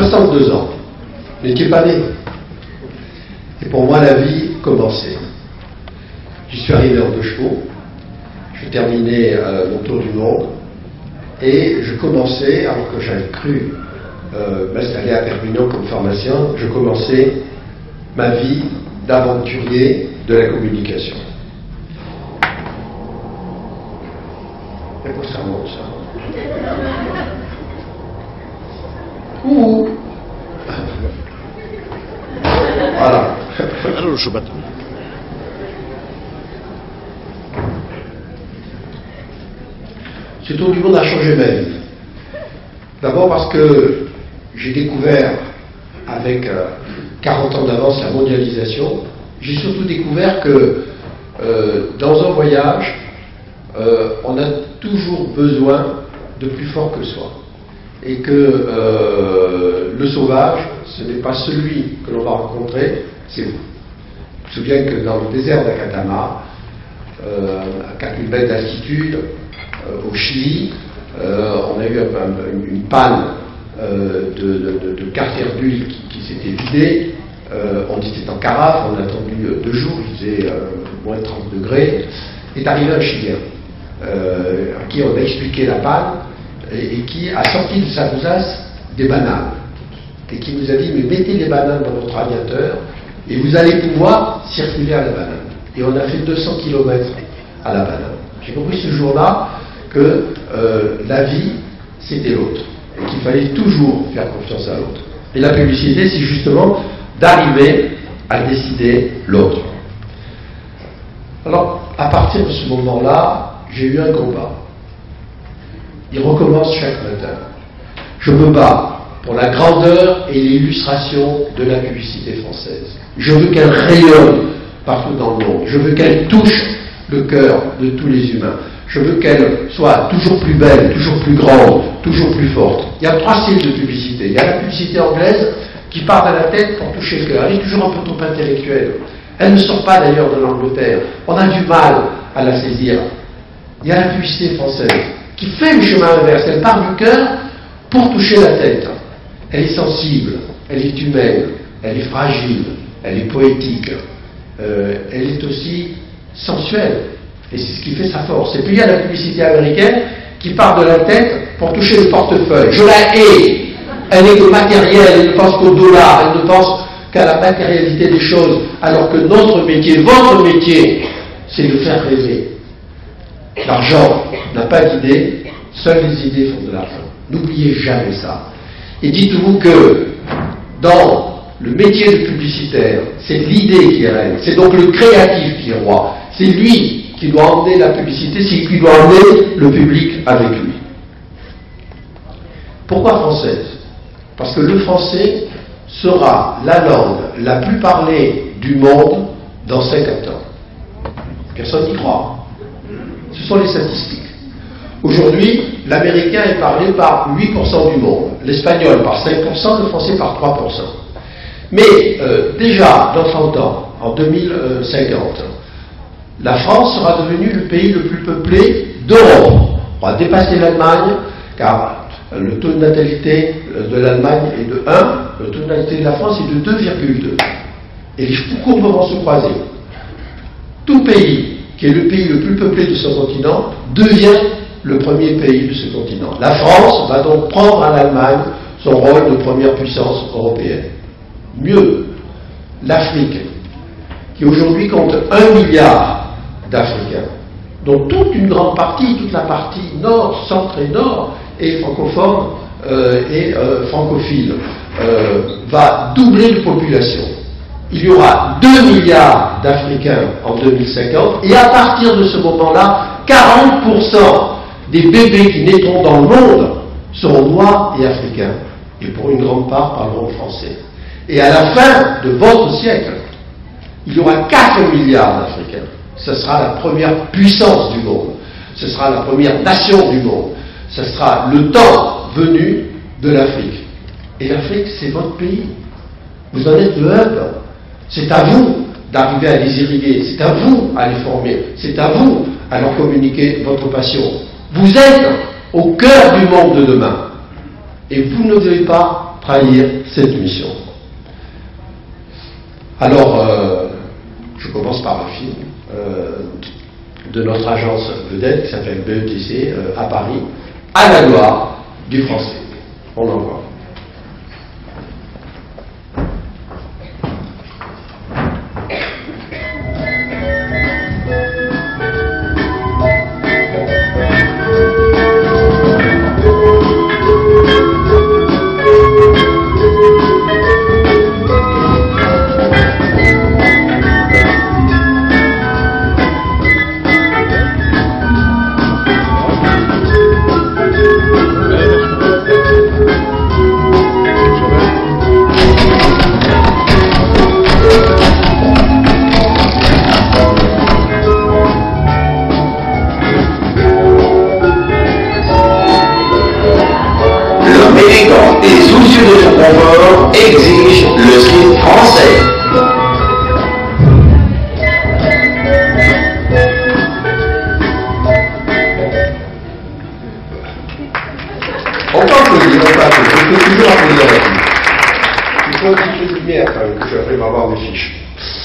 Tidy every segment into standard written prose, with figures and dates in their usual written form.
62 ans. Vous n'étiez pas né. Et pour moi, la vie commençait. J'y suis arrivé en 2 chevaux. Je terminais mon tour du monde. Et je commençais, alors que j'avais cru m'installer à Perpignan comme pharmacien, je commençais ma vie d'aventurier de la communication. Et pour ça monte, ça. Ouh. Voilà. Allora, Schubat. Ce tour du monde a changé ma vie. D'abord parce que j'ai découvert, avec 40 ans d'avance, la mondialisation. J'ai surtout découvert que dans un voyage, on a toujours besoin de plus fort que soi. Et que le sauvage, ce n'est pas celui que l'on va rencontrer, c'est vous. Je me souviens que dans le désert d'Acatama, à 4000 mètres d'altitude, au Chili, on a eu une panne de carter d'huile qui s'était vidée. On était en carafe, on a attendu 2 jours, il faisait moins de 30 degrés. Est arrivé un Chilien à qui on a expliqué la panne et qui a sorti de sa besace des bananes et qui nous a dit: mais mettez les bananes dans votre radiateur et vous allez pouvoir circuler à la banane. Et on a fait 200 km à la banane. J'ai compris ce jour-là que la vie, c'était l'autre, et qu'il fallait toujours faire confiance à l'autre. Et la publicité, c'est justement d'arriver à décider l'autre. Alors, à partir de ce moment-là, j'ai eu un combat. Il recommence chaque matin. Je me bats pour la grandeur et l'illustration de la publicité française. Je veux qu'elle rayonne partout dans le monde. Je veux qu'elle touche le cœur de tous les humains. Je veux qu'elle soit toujours plus belle, toujours plus grande, toujours plus forte. Il y a 3 styles de publicité. Il y a la publicité anglaise qui part de la tête pour toucher le cœur. Elle est toujours un peu trop intellectuelle. Elle ne sort pas d'ailleurs de l'Angleterre. On a du mal à la saisir. Il y a la publicité française qui fait le chemin inverse. Elle part du cœur pour toucher la tête. Elle est sensible, elle est humaine, elle est fragile, elle est poétique, elle est aussi sensuelle. Et c'est ce qui fait sa force. Et puis il y a la publicité américaine qui part de la tête pour toucher le portefeuille. Je la hais. Elle est que matérielle, elle ne pense qu'au dollar, elle ne pense qu'à la matérialité des choses, alors que notre métier, votre métier, c'est de faire rêver. L'argent n'a pas d'idée, seules les idées font de l'argent. N'oubliez jamais ça. Et dites-vous que dans le métier de publicitaire, c'est l'idée qui est reine, c'est donc le créatif qui est roi. C'est lui qui doit emmener la publicité, c'est lui qui doit emmener le public avec lui. Pourquoi française? Parce que le français sera la langue la plus parlée du monde dans 50 ans. Personne n'y croit. Ce sont les statistiques. Aujourd'hui, l'américain est parlé par 8% du monde, l'espagnol par 5%, le français par 3%. Mais déjà, dans 30 ans, en 2050, la France sera devenue le pays le plus peuplé d'Europe. On va dépasser l'Allemagne, car le taux de natalité de l'Allemagne est de 1, le taux de natalité de la France est de 2,2. Et les courbes vont se croiser. Tout pays qui est le pays le plus peuplé de ce continent devient le premier pays de ce continent. La France va donc prendre à l'Allemagne son rôle de première puissance européenne. Mieux, l'Afrique, qui aujourd'hui compte 1 milliard d'Africains, dont toute une grande partie, toute la partie nord, centre et nord, est francophone et francophile, va doubler de population. Il y aura 2 milliards d'Africains en 2050, et à partir de ce moment-là, 40% des bébés qui naîtront dans le monde seront noirs et africains, et pour une grande part parleront français. Et à la fin de votre siècle, il y aura 4 milliards d'Africains. Ce sera la première puissance du monde. Ce sera la première nation du monde. Ce sera le temps venu de l'Afrique. Et l'Afrique, c'est votre pays. Vous en êtes le hub. C'est à vous d'arriver à les irriguer. C'est à vous à les former. C'est à vous à leur communiquer votre passion. Vous êtes au cœur du monde de demain. Et vous ne devez pas trahir cette mission. Alors, je commence par un film de notre agence vedette qui s'appelle BETC à Paris, à la gloire du français. On en voit. Exige le slip français. On peut applaudir, on peut applaudir. Je peux toujours applaudir là-dessus. Il faut un petit peu de lumière quand même, que j'arrive à voir mes fiches.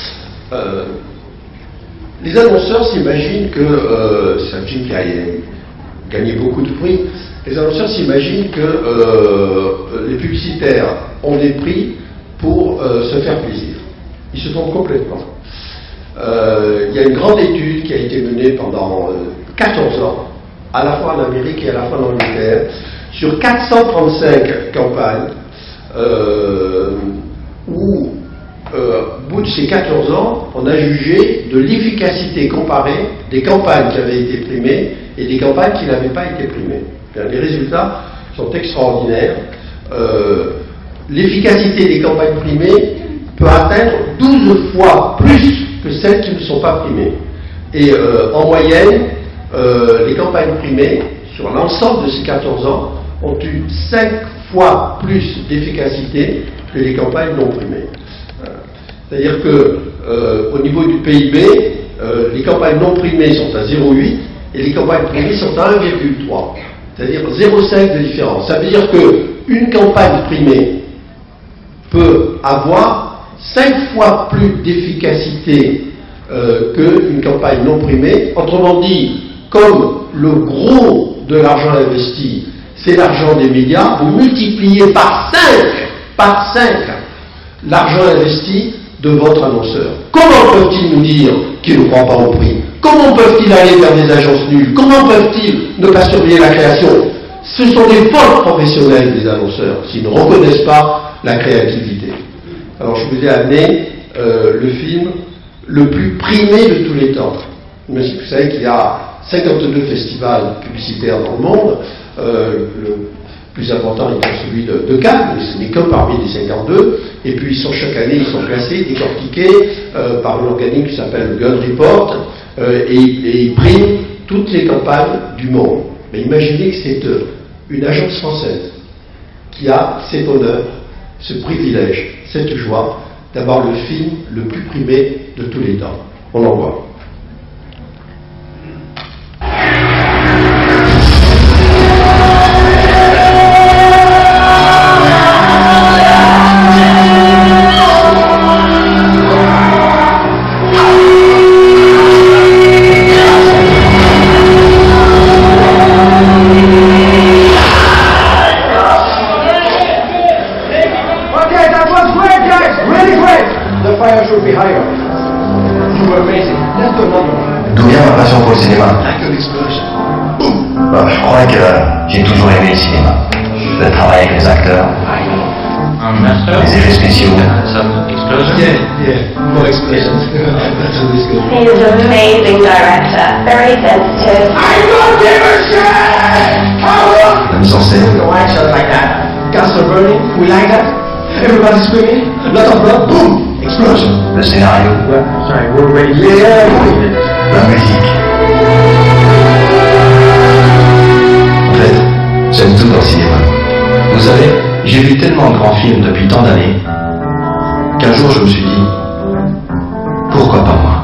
Les annonceurs s'imaginent que, c'est un film qui a gagné beaucoup de prix, les annonceurs s'imaginent que les publicitaires ont des prix pour se faire plaisir. Ils se trompent complètement. Il y a une grande étude qui a été menée pendant 14 ans, à la fois en Amérique et à la fois en Angleterre, sur 435 campagnes, où, au bout de ces 14 ans, on a jugé de l'efficacité comparée des campagnes qui avaient été primées et des campagnes qui n'avaient pas été primées. Les résultats sont extraordinaires. L'efficacité des campagnes primées peut atteindre 12 fois plus que celles qui ne sont pas primées. Et en moyenne, les campagnes primées, sur l'ensemble de ces 14 ans, ont eu 5 fois plus d'efficacité que les campagnes non primées. C'est-à-dire que au niveau du PIB, les campagnes non primées sont à 0,8 et les campagnes primées sont à 1,3. C'est-à-dire 0,5 de différence. Ça veut dire qu'une campagne primée peut avoir 5 fois plus d'efficacité qu'une campagne non primée. Autrement dit, comme le gros de l'argent investi, c'est l'argent des médias, vous multipliez par 5 l'argent investi de votre annonceur. Comment peuvent-ils nous dire qu'ils ne croient pas au prix? Comment peuvent-ils aller vers des agences nulles? Comment peuvent-ils ne pas surveiller la création? Ce sont des folles professionnels, les annonceurs, s'ils ne reconnaissent pas la créativité. Alors je vous ai amené le film le plus primé de tous les temps. Vous savez qu'il y a 52 festivals publicitaires dans le monde. Le plus important étant celui de Cannes, mais ce n'est que parmi les 52. Et puis chaque année, ils sont classés, décortiqués par un organisme qui s'appelle Gun Report, et ils priment toutes les campagnes du monde. Mais imaginez que c'est une agence française qui a cet honneur, ce privilège, cette joie d'avoir le film le plus primé de tous les temps. On en voit. D'où vient ma passion pour le cinéma? Je crois que j'ai toujours aimé le cinéma. Le travail avec les acteurs, les effets spéciaux. More explosions. He is an amazing director, very sensitive. I don't give a shit! La mise en scène. White shot like that. Gas are burning. We like that. Everybody screaming. A lot of blood. Boom! Explosion. Le scénario. Sorry, we're ready. Yeah. La musique. En fait, j'aime tout dans le cinéma. Vous savez, j'ai vu tellement de grands films depuis tant d'années qu'un jour je me suis dit, pourquoi pas moi?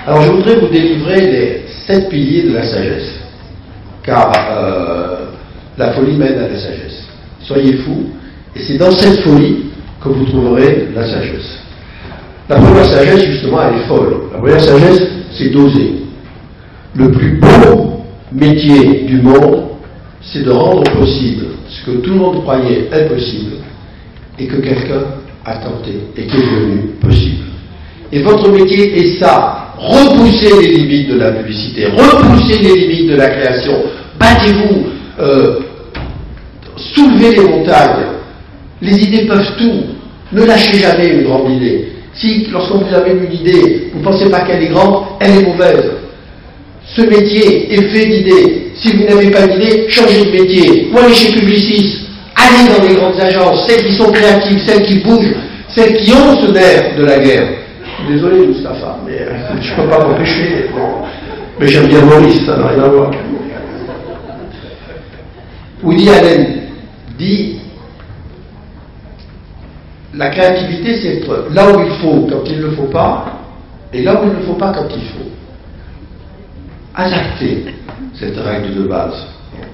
Alors je voudrais vous délivrer les 7 piliers de la sagesse, car la folie mène à la sagesse. Soyez fous, et c'est dans cette folie que vous trouverez la sagesse. La première sagesse, justement, elle est folle. La première sagesse, c'est d'oser. Le plus beau métier du monde, c'est de rendre possible ce que tout le monde croyait impossible et que quelqu'un a tenté et qui est devenu possible. Et votre métier est ça, repousser les limites de la publicité, repousser les limites de la création, battez-vous, soulevez les montagnes, les idées peuvent tout, ne lâchez jamais une grande idée. Si, lorsqu'on vous avez une idée, vous ne pensez pas qu'elle est grande, elle est mauvaise. Ce métier est fait d'idées. Si vous n'avez pas d'idées, changez de métier. Ou allez chez Publicis, allez dans les grandes agences, celles qui sont créatives, celles qui bougent, celles qui ont ce nerf de la guerre. Désolé, Mustapha, mais je ne peux pas m'empêcher. Bon. Mais j'aime bien Maurice, ça n'a rien à voir. Woody Allen dit la créativité, c'est être là où il faut quand il ne le faut pas, et là où il ne faut pas quand il faut. Adaptez cette règle de base.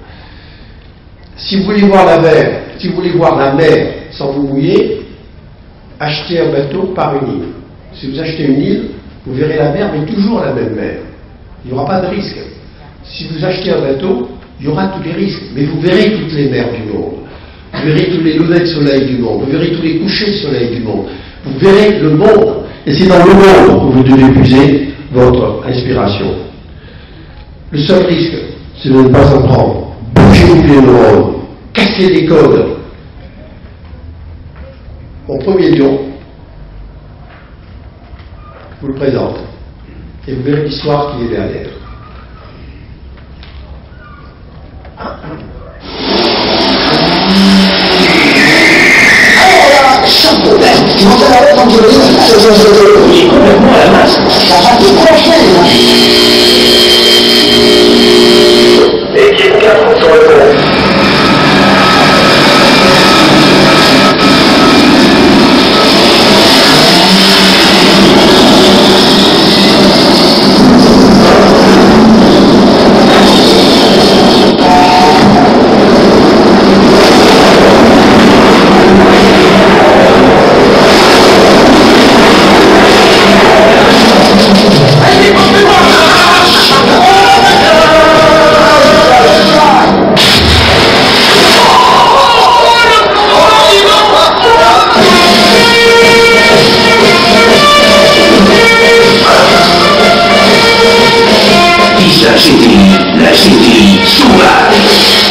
Si vous voulez voir la mer, si vous voulez voir la mer sans vous mouiller, achetez un bateau par une île. Si vous achetez une île, vous verrez la mer, mais toujours la même mer. Il n'y aura pas de risque. Si vous achetez un bateau, il y aura tous les risques, mais vous verrez toutes les mers du monde. Vous verrez tous les levers de soleil du monde. Vous verrez tous les couchers de soleil du monde. Vous verrez le monde. Et c'est dans le monde que vous devez puiser votre inspiration. Le seul risque, c'est de ne pas en prendre. Bougez-vous les neurones. Cassez les codes. Mon premier lion, je vous le présente. Et vous verrez l'histoire qui est derrière. Équipe 4 sur le pont. La City sauvage.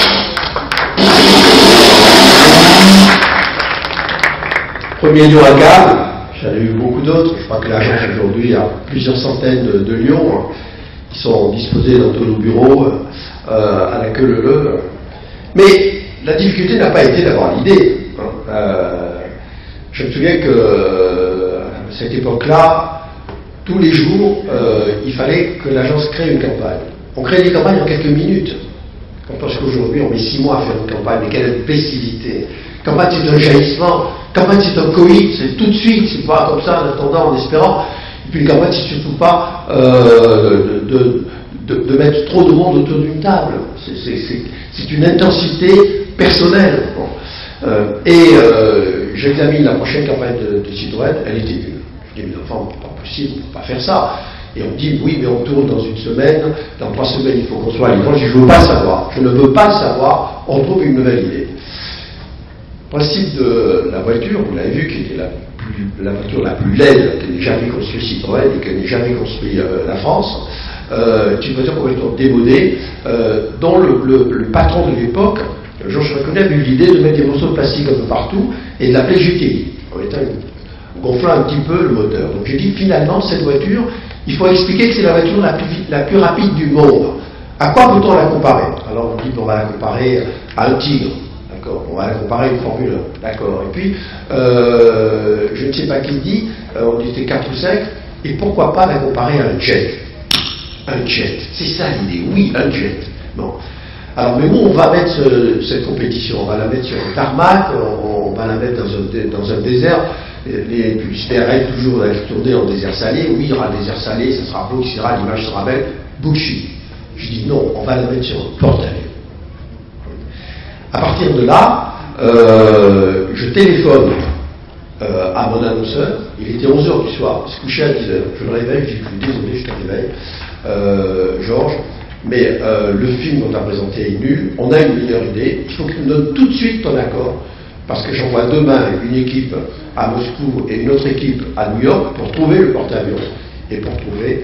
Premier lion à Cannes, j'en ai eu beaucoup d'autres. Je crois que l'agence aujourd'hui a plusieurs centaines de lions qui sont disposés dans tous nos bureaux à la queue leu-leu. Mais la difficulté n'a pas été d'avoir l'idée. Je me souviens que à cette époque-là, tous les jours, il fallait que l'agence crée une campagne. On crée des campagnes en quelques minutes. Parce qu'aujourd'hui, on met 6 mois à faire une campagne, mais quelle imbécilité. Campagne, c'est un jaillissement. Campagne, c'est un coït, c'est tout de suite. C'est pas comme ça, en attendant, en espérant. Et puis, une campagne, c'est surtout pas de mettre trop de monde autour d'une table. C'est une intensité personnelle. Bon. J'examine la prochaine campagne de Citroën, elle était nulle. Je dis, mais enfants, c'est pas possible, on ne peut pas faire ça. Et on me dit, oui, mais on tourne dans une semaine, dans 3 semaines, il faut qu'on soit à l'écran. Je ne veux pas savoir. Je ne veux pas le savoir. On trouve une nouvelle idée. Le principe de la voiture, vous l'avez vu, qui était la voiture la plus laide que n'ait jamais construit Citroën et que n'ait jamais construit la France, c'est une voiture complètement démodée, dont le patron de l'époque, Georges Reconnet, avait eu l'idée de mettre des morceaux de plastique un peu partout et de l'appeler GTI, en gonflant un petit peu le moteur. Donc j'ai dit, finalement, cette voiture, il faut expliquer que c'est la voiture la plus rapide du monde. À quoi peut-on la comparer? Alors on dit qu'on va la comparer à un tigre. D'accord, on va la comparer à une Formule 1. D'accord. Et puis, je ne sais pas qui dit, on était 4 ou 5, et pourquoi pas la comparer à un jet? Un jet. C'est ça l'idée. Oui, un jet. Bon. Alors, mais où on va mettre cette compétition? On va la mettre sur un tarmac, on va la mettre dans un désert. les publicitaires règlent toujours d'aller tourner en désert salé. Oui, il y aura un désert salé, ça sera beau, etc., l'image sera belle. Bullshit. Je dis non, on va la mettre sur le porte-avions. À partir de là, je téléphone à mon annonceur. Il était 11h du soir, il se couchait à 10h. Je le réveille, je dis désolé, je te réveille, Georges, mais le film qu'on t'a présenté est nul, on a une meilleure idée, il faut que tu me donnes tout de suite ton accord, parce que j'envoie demain une équipe à Moscou et une autre équipe à New York pour trouver le porte-avions et pour trouver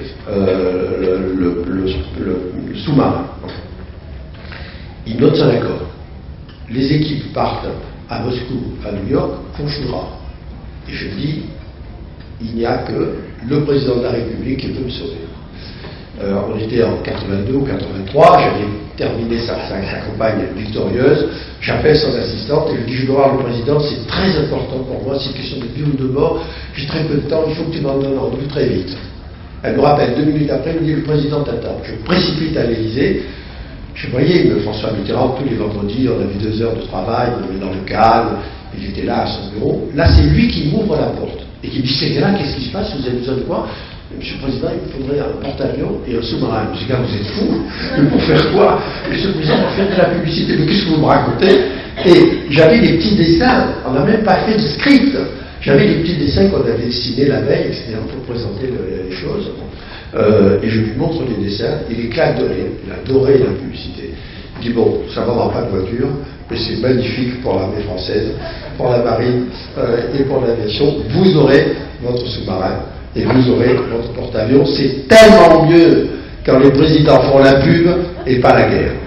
le sous-marin. Il note son accord. Les équipes partent à Moscou, à New York, font choura. Et je dis, il n'y a que le président de la République qui peut me sauver. On était en 82 ou 83, j'avais terminé sa campagne victorieuse, j'appelle son assistante et je dis, je dois voir le président, c'est très important pour moi, c'est une question de vie ou de mort, j'ai très peu de temps, il faut que tu m'en donnes rendez-vous très vite. Elle me rappelle 2 minutes après, elle me dit, le président t'attend. Je précipite à l'Élysée. Je voyais François Mitterrand tous les vendredis, on avait 2 heures de travail, on est dans le calme, il était là à son bureau. Là, c'est lui qui m'ouvre la porte et qui me dit, c'est là, qu'est-ce qui se passe, vous avez besoin de quoi? Monsieur le Président, il me faudrait un porte-avions et un sous-marin. Je dis, gars, vous êtes fous, mais pour faire quoi? Monsieur le Président, pour faire de la publicité, mais qu'est-ce que vous me racontez? Et j'avais des petits dessins, on n'a même pas fait de script. J'avais des petits dessins qu'on avait dessinés la veille, etc., pour présenter les choses. Et je lui montre les dessins, il éclate de rire, il a adoré la publicité. Il dit, bon, ça ne vendra pas de voiture, mais c'est magnifique pour l'armée française, pour la marine et pour l'aviation. Vous aurez votre sous-marin et vous aurez votre porte-avions. C'est tellement mieux quand les présidents font la pub et pas la guerre.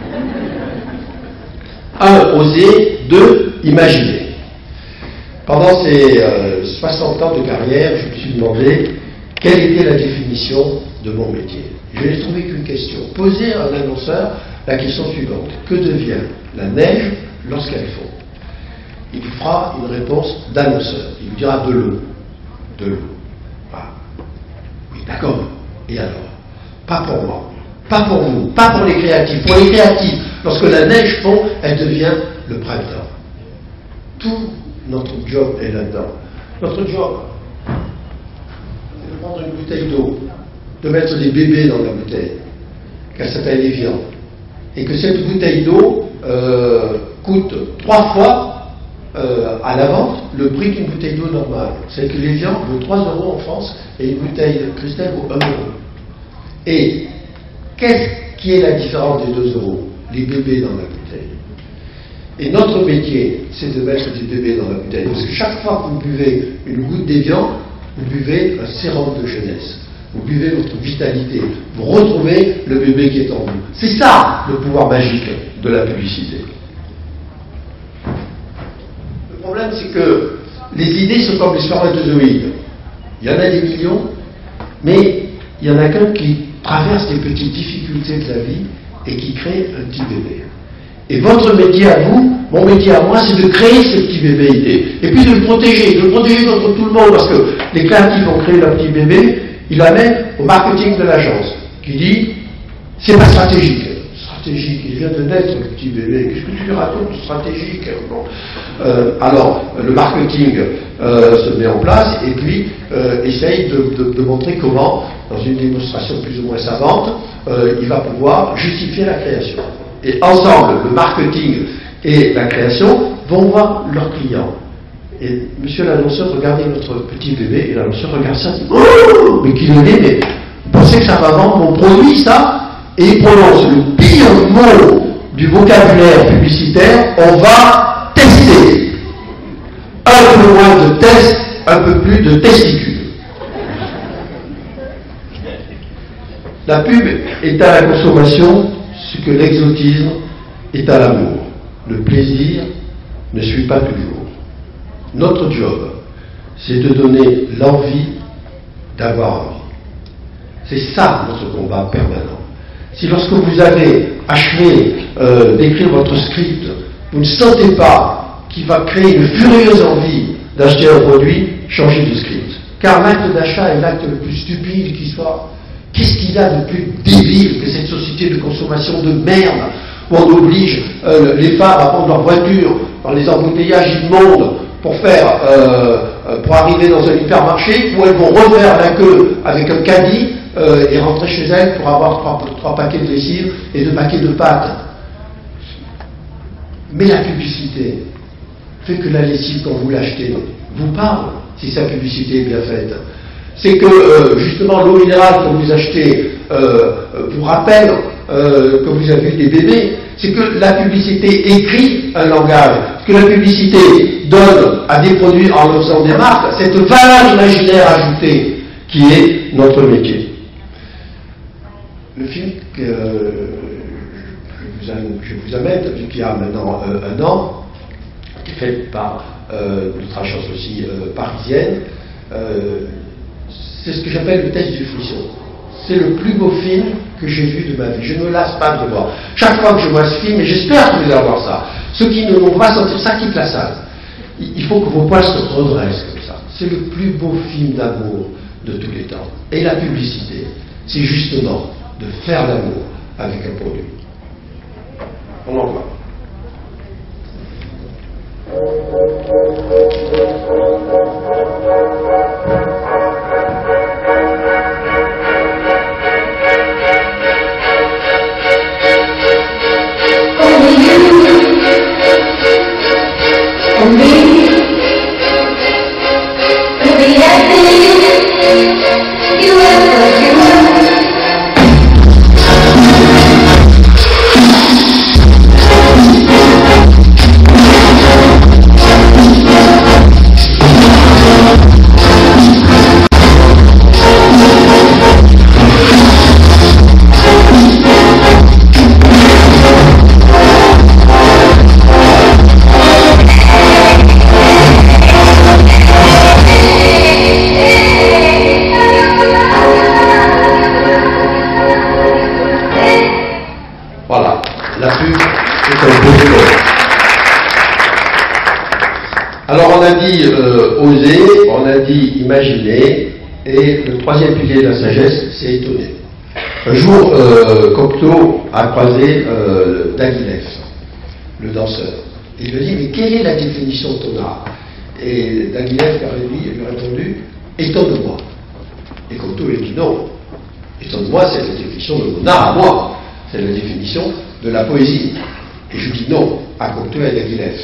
1. Oser. 2. Imaginer. Pendant ces 60 ans de carrière, je me suis demandé quelle était la définition de mon métier. Je n'ai trouvé qu'une question. Poser à un annonceur la question suivante. Que devient la neige lorsqu'elle fond? Il vous fera une réponse d'annonceur. Il vous dira de l'eau. De l'eau. Voilà. Oui, d'accord. Et alors? Pas pour moi. Pas pour vous. Pas pour les créatifs. Pour les créatifs, lorsque la neige fond, elle devient le printemps. Tout notre job est là-dedans. Notre job, c'est de prendre une bouteille d'eau, de mettre des bébés dans la bouteille, qu'elle s'appelle Evian, et que cette bouteille d'eau coûte 3 fois à la vente le prix d'une bouteille d'eau normale. C'est que l'Evian vaut 3 € en France et une bouteille de cristal vaut 1 €. Et qu'est-ce qui est la différence des 2 €? Les bébés dans la bouteille. Et notre métier, c'est de mettre des bébés dans la bouteille. Parce que chaque fois que vous buvez une goutte d'Evian, vous buvez un sérum de jeunesse. Vous buvez votre vitalité. Vous retrouvez le bébé qui est en vous. C'est ça, le pouvoir magique de la publicité. Le problème, c'est que les idées sont comme les spermatozoïdes. Il y en a des millions, mais il y en a qu'un qui traverse les petites difficultés de la vie et qui crée un petit bébé. Et votre métier à vous, mon métier à moi, c'est de créer ce petit bébé idée. Et puis de le protéger contre tout le monde, parce que les créatifs ont créé leur petit bébé, ils l'amènent au marketing de l'agence, qui dit, c'est pas stratégique. Stratégique, il vient de naître le petit bébé, qu'est-ce que tu lui racontes, stratégique? Bon. Alors, le marketing se met en place, et puis essaye de montrer comment, dans une démonstration plus ou moins savante, il va pouvoir justifier la création. Et ensemble, le marketing et la création vont voir leurs clients. Et monsieur l'annonceur, regardez notre petit bébé, et l'annonceur regarde ça, dit, oh, mais qu'il est, mais vous pensez que ça va vendre mon produit, ça? Et il prononce le pire mot du vocabulaire publicitaire, on va tester. Un peu moins de tests, un peu plus de testicules. La pub est à la consommation ce que l'exotisme est à l'amour. Le plaisir ne suit pas toujours. Notre job, c'est de donner l'envie d'avoir envie. C'est ça notre combat permanent. Si lorsque vous avez achevé d'écrire votre script, vous ne sentez pas qu'il va créer une furieuse envie d'acheter un produit, changez de script. Car l'acte d'achat est l'acte le plus stupide qui soit. Qu'est-ce qu'il y a de plus débile que cette société de consommation de merde où on oblige les femmes à prendre leur voiture dans les embouteillages immondes pour arriver dans un hypermarché, où elles vont refaire la queue avec un caddie et rentrer chez elles pour avoir 3 paquets de lessive et 2 paquets de pâtes. Mais la publicité fait que la lessive, quand vous l'achetez, vous parle, si sa publicité est bien faite. C'est que, justement, l'eau minérale que vous achetez vous rappelle que vous avez eu des bébés. C'est que la publicité écrit un langage. Ce que la publicité donne à des produits en leur faisant des marques, cette valeur imaginaire ajoutée qui est notre métier. Le film que je vous amène, qui a maintenant 1 an, qui est fait par l'Ultra-Chance aussi parisienne, c'est ce que j'appelle le test du frisson. C'est le plus beau film que j'ai vu de ma vie. Je ne me lasse pas de le voir. Chaque fois que je vois ce film, et j'espère que vous allez voir ça, ceux qui ne vont pas sentir ça quittent la salle. Il faut que vos poils se redressent comme ça. C'est le plus beau film d'amour de tous les temps. Et la publicité, c'est justement de faire l'amour avec un produit. On en voit. Oser, on a dit imaginer, et le 3e pilier de la sagesse, c'est étonner. Un jour, Cocteau a croisé Diaghilev, le danseur. Et il lui a dit, mais quelle est la définition de ton art? Et Diaghilev lui a répondu, étonne-moi. Et Cocteau lui a dit, non, étonne-moi, c'est la définition de mon art à moi, c'est la définition de la poésie. Et je dis non à Cocteau et à Diaghilev.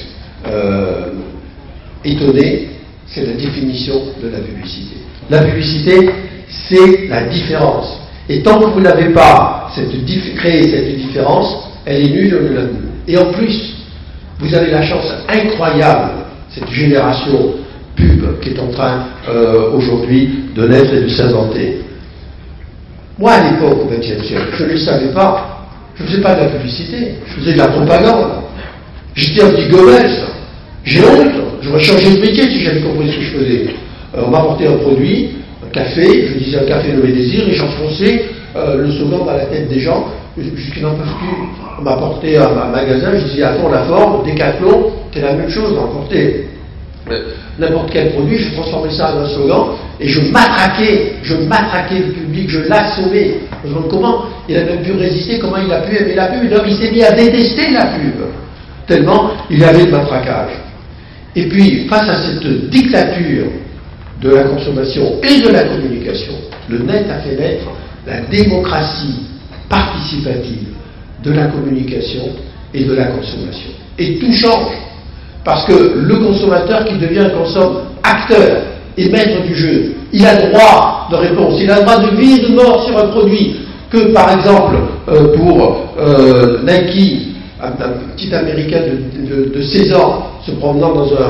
Étonner, c'est la définition de la publicité. La publicité, c'est la différence. Et tant que vous n'avez pas créé cette différence, elle est nulle, Et en plus, vous avez la chance incroyable, cette génération pub qui est en train aujourd'hui de naître et de s'inventer. Moi, à l'époque, au XXe siècle, je ne le savais pas. Je ne faisais pas de la publicité, je faisais de la propagande. J'étais un petit Goebbels. J'ai honte. J'aurais changé de métier si j'avais compris ce que je faisais. On m'apportait un produit, un café, je disais un café nommé Désir, et j'enfonçais le slogan dans la tête des gens, jusqu'ils n'en peuvent plus. On m'apportait un magasin, je disais attends la forme, Décathlon, c'est la même chose, on emportait n'importe quel produit, je transformais ça en un slogan, et je matraquais le public, je l'assommais. Je me demande comment il a même pu résister, comment il a pu aimer la pub, et donc il s'est mis à détester la pub, tellement il y avait de matraquage. Et puis, face à cette dictature de la consommation et de la communication, le net a fait naître la démocratie participative de la communication et de la consommation. Et tout change, parce que le consommateur qui devient un acteur et maître du jeu, il a droit de réponse, il a droit de vie et de mort sur un produit, que par exemple pour Nike, un petit américain de 16 ans, se promenant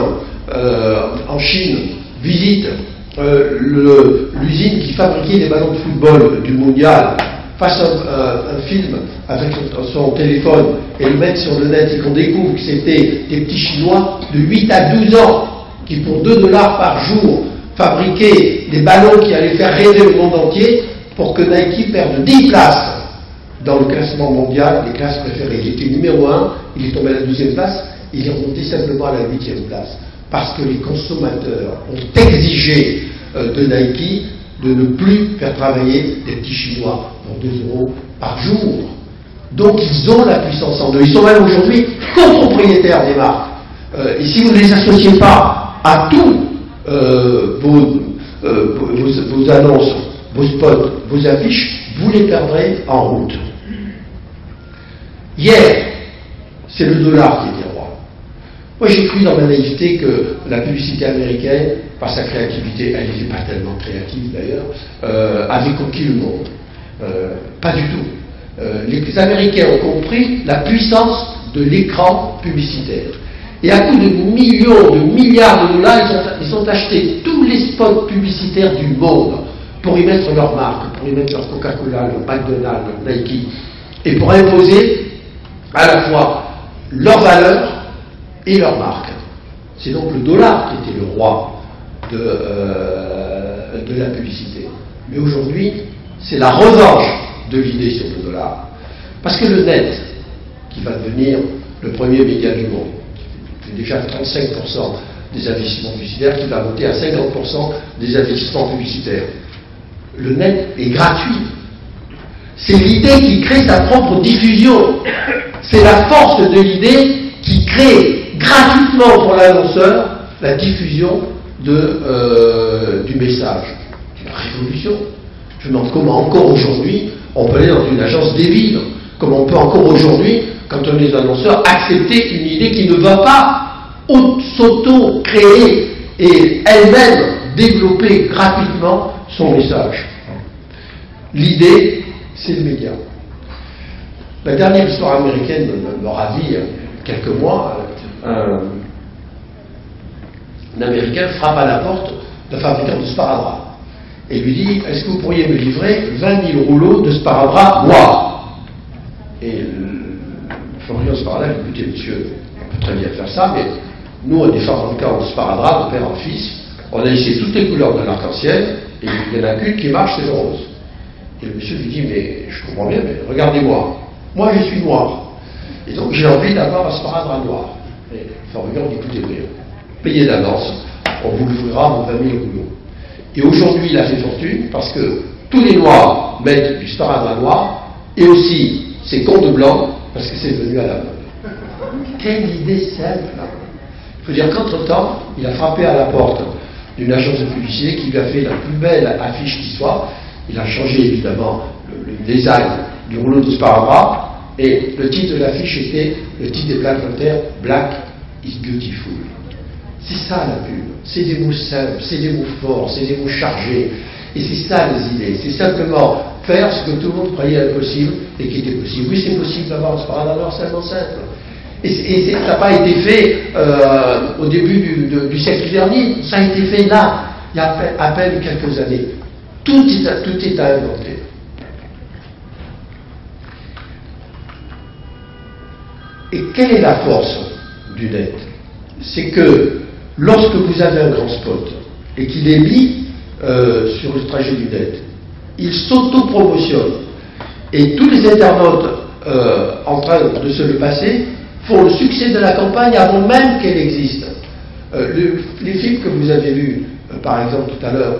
en Chine, visite l'usine qui fabriquait des ballons de football du mondial, fasse un film avec son téléphone et le mettre sur le net, et qu'on découvre que c'était des petits Chinois de 8 à 12 ans qui, pour $2 par jour, fabriquaient des ballons qui allaient faire rêver le monde entier pour que Nike perde 10 places dans le classement mondial des classes préférées. Il était numéro 1, il est tombé à la 12e place, il est remonté simplement à la 8e place. Parce que les consommateurs ont exigé de Nike de ne plus faire travailler des petits Chinois pour €2 par jour. Donc ils ont la puissance en eux. Ils sont même aujourd'hui copropriétaires des marques. Et si vous ne les associez pas à tous vos annonces, vos spots, vos affiches, vous les perdrez en route. Hier, c'est le dollar qui était roi. Moi, j'ai cru dans ma naïveté que la publicité américaine, par sa créativité, elle n'était pas tellement créative d'ailleurs, avait conquis le monde. Pas du tout. Les Américains ont compris la puissance de l'écran publicitaire. Et à coup de millions, de milliards de dollars, ils ont acheté tous les spots publicitaires du monde pour y mettre leur marque, pour y mettre leur Coca-Cola, leur McDonald's, leur Nike, et pour imposer à la fois leur valeur et leur marque. C'est donc le dollar qui était le roi de la publicité. Mais aujourd'hui, c'est la revanche de l'idée sur le dollar. Parce que le net, qui va devenir le premier média du monde, c'est déjà 35% des investissements publicitaires, qui va monter à 50% des investissements publicitaires. Le net est gratuit. C'est l'idée qui crée sa propre diffusion. C'est la force de l'idée qui crée gratuitement pour l'annonceur la diffusion du message. C'est la révolution. Je me demande comment encore aujourd'hui on peut aller dans une agence débile. Comment on peut encore aujourd'hui, quand on est annonceur, accepter une idée qui ne va pas s'auto-créer et elle-même développer gratuitement son message. L'idée, c'est le média. La dernière histoire américaine me ravit il y a quelques mois. Un Américain frappe à la porte d'un fabricant de sparadrap et lui dit: est-ce que vous pourriez me livrer 20 000 rouleaux de sparadrap noirs? Et le fabricant de sparadrap dit: écoutez, monsieur, on peut très bien faire ça, mais nous, on est fabricants de sparadrap de père en fils, on a essayé toutes les couleurs de l'arc-en-ciel, et il y en a qu'une qui marche, c'est le rose. Et le monsieur lui dit: mais je comprends bien, mais regardez-moi, moi je suis noir, et donc j'ai envie d'avoir un sparadrap noir. Et le fabricant dit: écoutez, payez d'avance, on vous l'ouvrira vos 20 000 rouleaux. Et aujourd'hui, il a fait fortune parce que tous les noirs mettent du sparadrap noir, et aussi ses comptes blancs, parce que c'est devenu à la mode. Quelle idée simple! Il faut dire qu'entre-temps, il a frappé à la porte d'une agence de publicité qui lui a fait la plus belle affiche qui soit. Il a changé évidemment le design du rouleau de sparadrap, et le titre de l'affiche était le titre des Black Panthers: Black is Beautiful. C'est ça la pub, c'est des mots simples, c'est des mots forts, c'est des mots chargés, et c'est ça les idées, c'est simplement faire ce que tout le monde croyait impossible et qui était possible. Oui, c'est possible d'avoir un sparadrap noir, c'est tellement simple. Et ça n'a pas été fait au début du siècle dernier, ça a été fait là, il y a à peine quelques années. Tout est à inventer. Et quelle est la force du net? C'est que lorsque vous avez un grand spot et qu'il est mis sur le trajet du net, il s'auto-promotionne. Et tous les internautes en train de se le passer font le succès de la campagne avant même qu'elle existe. Les films que vous avez vus, par exemple tout à l'heure,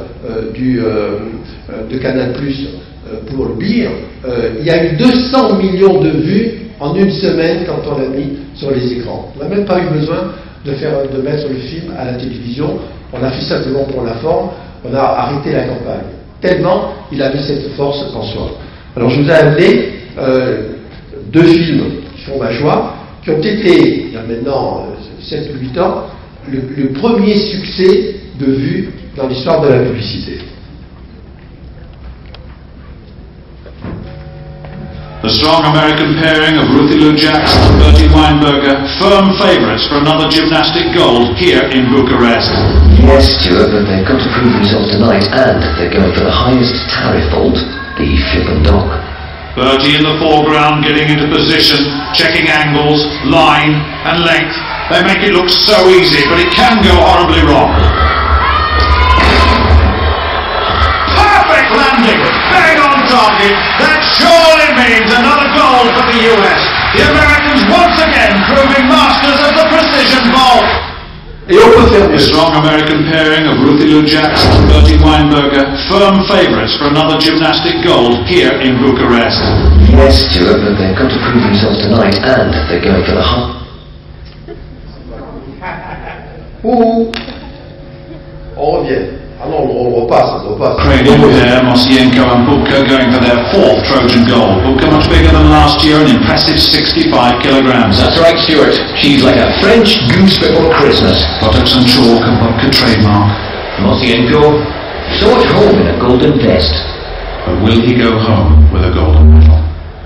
de Canal+, pour le Beer, il y a eu 200 millions de vues en une semaine quand on l'a mis sur les écrans. On n'a même pas eu besoin de mettre le film à la télévision, on l'a fait simplement pour la forme, on a arrêté la campagne. Tellement il avait cette force en soi. Alors je vous ai amené 2 films qui font ma joie, qui ont été, il y a maintenant 7 ou 8 ans, le premier succès de vue dans l'histoire de la publicité. The strong American pairing of Ruthie Lou Jackson and Bertie Weinberger, firm favourites for another gymnastic gold here in Bucharest. Yes, Stuart, but they've got to prove themselves tonight, and they're going for the highest tariff vault, the Flip and Dock. Bertie in the foreground, getting into position, checking angles, line and length. They make it look so easy, but it can go horribly wrong. Perfect landing, bang on target. That surely means another gold for the US. The Americans once again proving masters of the precision vault. Et on peut faire The strong American pairing of Ruthie Lou Jackson and Bertie Weinberger, firm favourites for another gymnastic gold here in Bucharest. Yes, Stuart, but they've got to prove themselves tonight, and they're going for the high. On revient. Ah non, on repasse. Ukrainian pair, Mosienko and Bubka, going for their 4th Trojan gold. Bubka much bigger than last year, an impressive 65 kilograms. That's right, Stuart. She's like a French goose before Christmas. Buttocks and chalk, a Bubka trademark. Mosienko, so at home in a golden vest. But will he go home with a golden medal?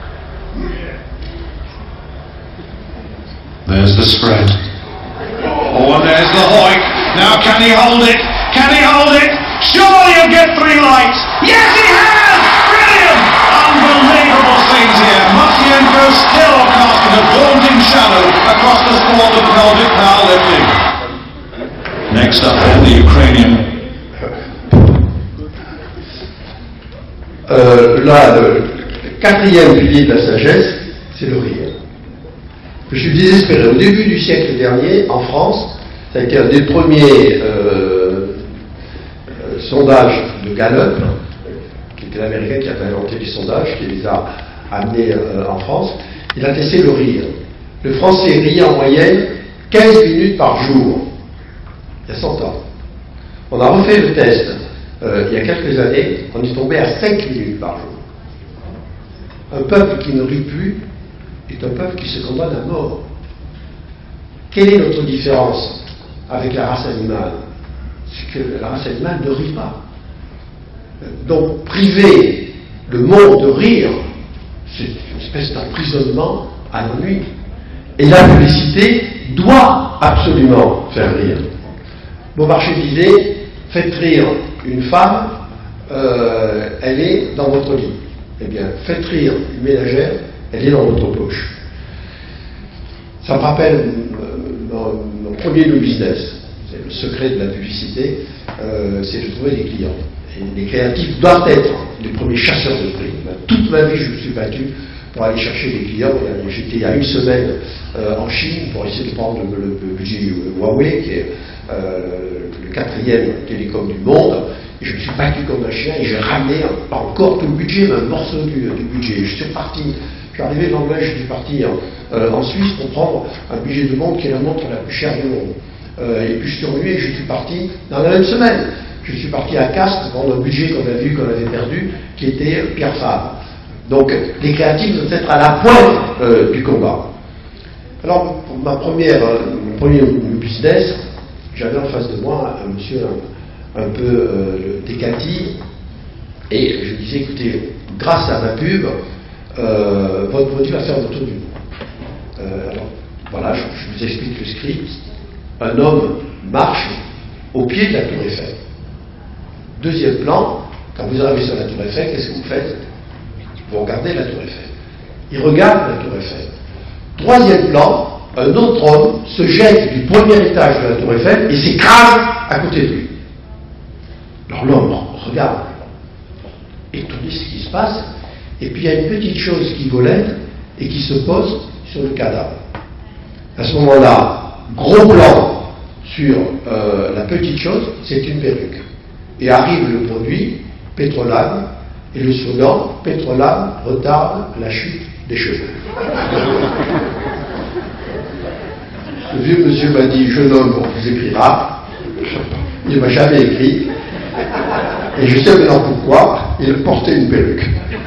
There's the spread. Oh, and there's the Hoik. Now can he hold it? Can he hold it? Surely he'll get 3 lights. Yes, he has! Brilliant! Unbelievable scenes here. Mosienko still casting a daunting shadow across the sport of pelvic powerlifting. Next up, the Ukrainian. Là, le 4e pilier de la sagesse, c'est le rire. Je suis désespéré. Au début du siècle dernier, en France, ça a été un des premiers sondages de Gallup, qui était l'Américain qui avait inventé les sondages, qui les a amenés en France. Il a testé le rire. Le Français rit en moyenne 15 minutes par jour. Il y a 100 ans. On a refait le test il y a quelques années, on est tombé à 5 minutes par jour. Un peuple qui ne rit plus est un peuple qui se condamne à mort. Quelle est notre différence avec la race animale? C'est que la race animale ne rit pas. Donc priver le monde de rire, c'est une espèce d'emprisonnement à l'ennui. Et la publicité doit absolument faire rire. Beaumarchais disait, faites rire une femme, elle est dans votre lit. Eh bien, faites rire une ménagère, elle est dans votre poche. Ça me rappelle mon premier new business. C'est le secret de la publicité, c'est de trouver des clients. Et les créatifs doivent être les premiers chasseurs de prix. Toute ma vie, je me suis battu pour aller chercher des clients. J'étais il y a une semaine en Chine pour essayer de prendre le budget Huawei, qui est le 4e télécom du monde. Et je me suis battu comme un chien et j'ai ramené pas encore tout le budget, mais un morceau du budget. Je suis reparti. Je suis arrivé le lendemain, je suis parti en Suisse pour prendre un budget de montre qui est la montre la plus chère du monde. Et puis je suis revenu et je suis parti dans la même semaine. Je suis parti à Castres pour prendre un budget qu'on a vu, qu'on avait perdu, qui était Pierre Fabre. Donc les créatifs doivent être à la pointe du combat. Alors pour mon premier business, j'avais en face de moi un monsieur un peu décati, et je lui disais, écoutez, grâce à ma pub, votre produit va faire le tour du monde. Alors voilà, je vous explique le script. Un homme marche au pied de la tour Eiffel. Deuxième plan, quand vous arrivez sur la tour Eiffel, qu'est-ce que vous faites? Vous regardez la tour Eiffel. Il regarde la tour Eiffel. Troisième plan, un autre homme se jette du premier étage de la tour Eiffel et s'écrase à côté de lui. Alors l'homme regarde, étonné ce qui se passe, et puis il y a une petite chose qui volette et qui se pose sur le cadavre. À ce moment-là, gros plan sur la petite chose, c'est une perruque. Et arrive le produit, Pétrolane, et le slogan, Pétrolane retarde la chute des cheveux. Le vieux monsieur m'a dit, jeune homme, on vous écrira. Il ne m'a jamais écrit. Et je sais maintenant pourquoi, il portait une perruque.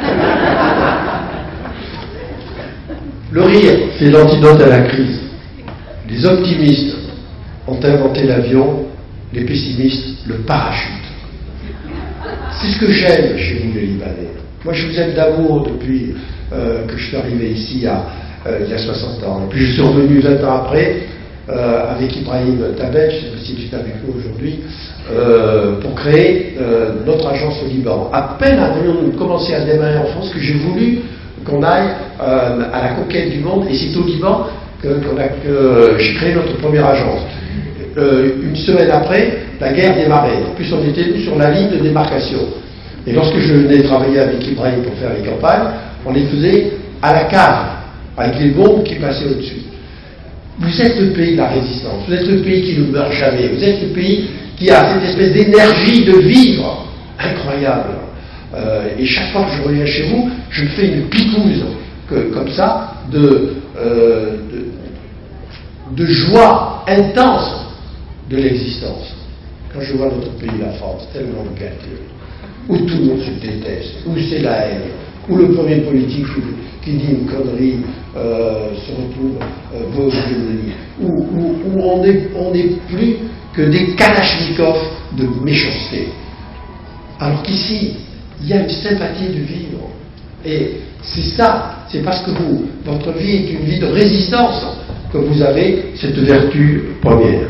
Le rire, c'est l'antidote à la crise. Les optimistes ont inventé l'avion, les pessimistes, le parachute. C'est ce que j'aime chez vous, les Libanais. Moi, je vous aime d'amour depuis que je suis arrivé ici il y a 60 ans. Et puis, je suis revenu 20 ans après, avec Ibrahim Tabet, je ne sais pas si tu es avec nous aujourd'hui, pour créer notre agence au Liban. À peine avions-nous commencé à démarrer en France que j'ai voulu qu'on aille à la conquête du monde, et c'est au Liban que j'ai créé notre première agence. Une semaine après, la guerre démarrait. En plus, on était sur la ligne de démarcation. Et lorsque je venais travailler avec Ibrahim pour faire les campagnes, on les faisait à la cave, avec les bombes qui passaient au-dessus. Vous êtes le pays de la résistance, vous êtes le pays qui ne meurt jamais, vous êtes le pays qui a cette espèce d'énergie de vivre incroyable. Et chaque fois que je reviens chez vous, je me fais une picouse comme ça de joie intense de l'existence. quand je vois notre pays, la France, tellement gâté, où tout le monde se déteste, où c'est la haine, où le premier politique qui dit une connerie se retrouve beau où on n'est plus que des kalachnikovs de méchanceté. Alors qu'ici, il y a une sympathie du vivre. Et c'est ça, c'est parce que votre vie est une vie de résistance que vous avez cette vertu première.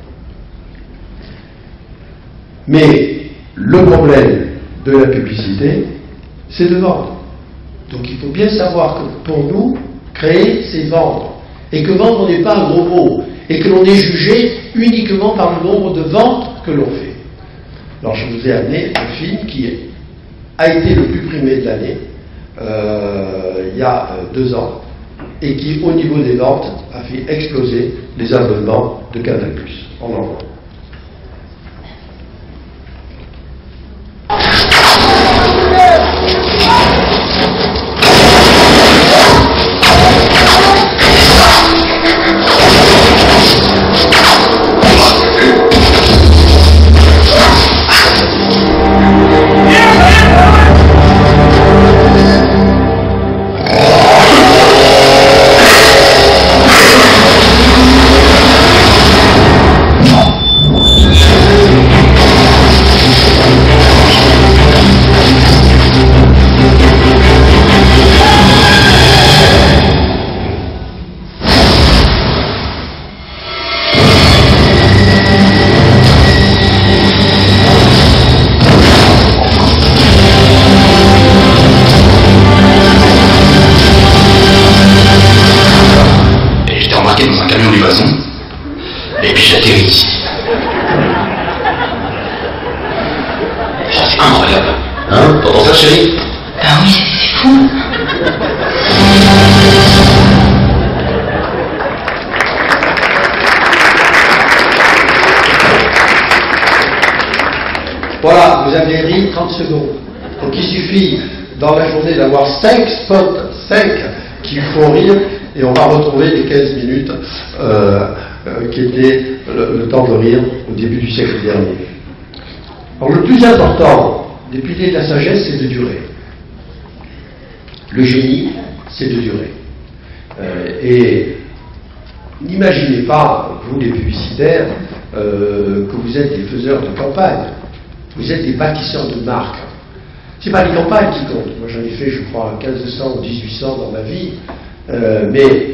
Mais le problème de la publicité, c'est de vendre. Donc il faut bien savoir que pour nous, créer, c'est vendre. Et que vendre n'est pas un gros mot. Et que l'on est jugé uniquement par le nombre de ventes que l'on fait. Alors je vous ai amené un film qui a été le plus primé de l'année, il y a 2 ans, et qui, au niveau des ventes, a fait exploser les abonnements de Canal+, en anglais. Et puis j'atterris ici. Oh, c'est incroyable. Hein? T'entends ça, chérie? Ah oui, c'est fou. Voilà, vous avez ri 30 secondes. Donc il suffit dans la journée d'avoir 5 spots, 5 qui font rire, et on va retrouver les 15 minutes qui étaient le temps de rire au début du siècle dernier. Alors le plus important des piliers de la sagesse, c'est de durer. Le génie, c'est de durer. Et n'imaginez pas, vous les publicitaires, que vous êtes des faiseurs de campagne. Vous êtes des bâtisseurs de marques. C'est pas les campagnes qui comptent. Moi j'en ai fait, je crois, 1500 ou 1800 dans ma vie. Mais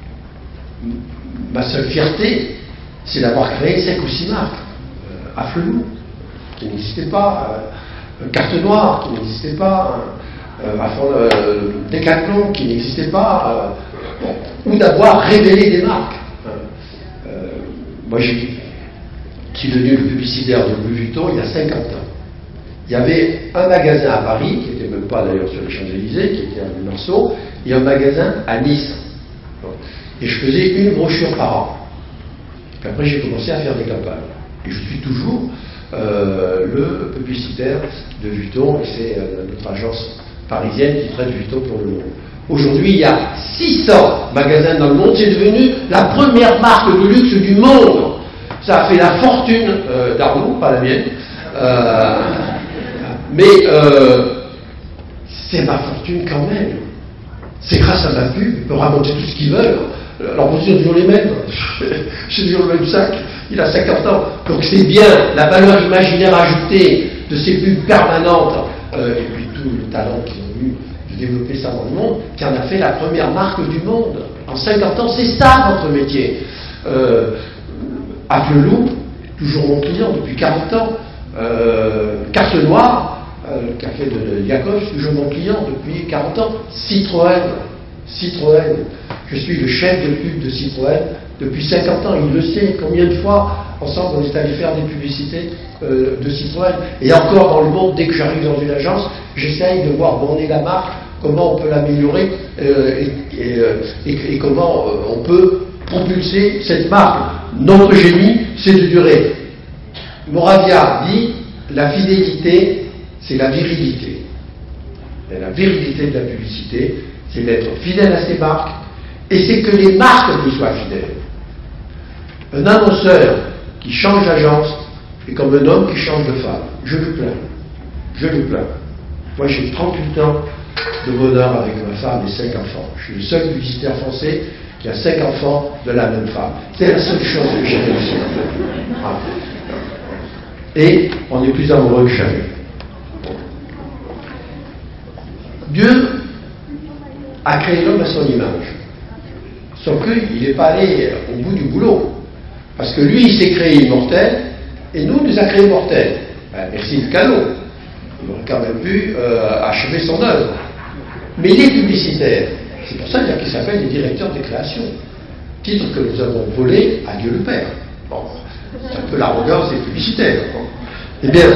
ma seule fierté, c'est d'avoir créé 5 ou 6 marques. Afflelou, qui n'existait pas. Carte Noire, qui n'existait pas. Decathlon, qui n'existait pas. Ou d'avoir révélé des marques. Moi je suis devenu le publicitaire de Louis Vuitton il y a 50 ans. Il y avait un magasin à Paris, qui n'était même pas d'ailleurs sur les Champs-Élysées, qui était à Marceau, et un magasin à Nice. Et je faisais une brochure par an. Puis après j'ai commencé à faire des campagnes. Et je suis toujours le publicitaire de Vuitton, et c'est notre agence parisienne qui traite Vuitton pour le monde. Aujourd'hui, il y a 600 magasins dans le monde, c'est devenu la première marque de luxe du monde. Ça a fait la fortune d'Arnaud, pas la mienne. Mais c'est ma fortune quand même. C'est grâce à ma pub, ils peuvent raconter tout ce qu'ils veulent. Alors vous êtes toujours les mêmes. J'ai toujours le même sac, il a 50 ans. Donc c'est bien la valeur imaginaire ajoutée de ces pubs permanentes, et puis tout le talent qu'ils ont eu de développer ça dans le monde, qui en a fait la première marque du monde. En 50 ans, c'est ça votre métier. Afflelou, toujours mon client depuis 40 ans. Carte Noire, le café de Yakov, toujours mon client depuis 40 ans. Citroën, je suis le chef de pub de Citroën depuis 50 ans. Il le sait, combien de fois ensemble on est allé faire des publicités de Citroën. Et encore dans le monde, dès que j'arrive dans une agence, j'essaye de voir où en est la marque, comment on peut l'améliorer et comment on peut propulser cette marque. Notre génie, c'est de durer. Moravia dit, la fidélité, c'est la virilité. Et la virilité de la publicité, c'est d'être fidèle à ses marques, et c'est que les marques vous soient fidèles. Un annonceur qui change d'agence et comme un homme qui change de femme. Je lui plains. Je lui plains. Moi, j'ai 38 ans de bonheur avec ma femme et 5 enfants. Je suis le seul publicitaire français qui a 5 enfants de la même femme. C'est la seule chose que j'ai réussi à faire. Voilà. Et on est plus amoureux que jamais. Dieu a créé l'homme à son image. Sauf qu'il n'est pas allé au bout du boulot. Parce que lui, il s'est créé immortel, et nous, il nous a créé mortels. Merci le cadeau. Il aurait quand même pu achever son œuvre. Mais il est publicitaire. C'est pour ça qu'il s'appelle les directeurs des créations. Titre que nous avons volé à Dieu le Père. Bon, c'est un peu l'arrogance des publicitaires. Bon. Eh bien,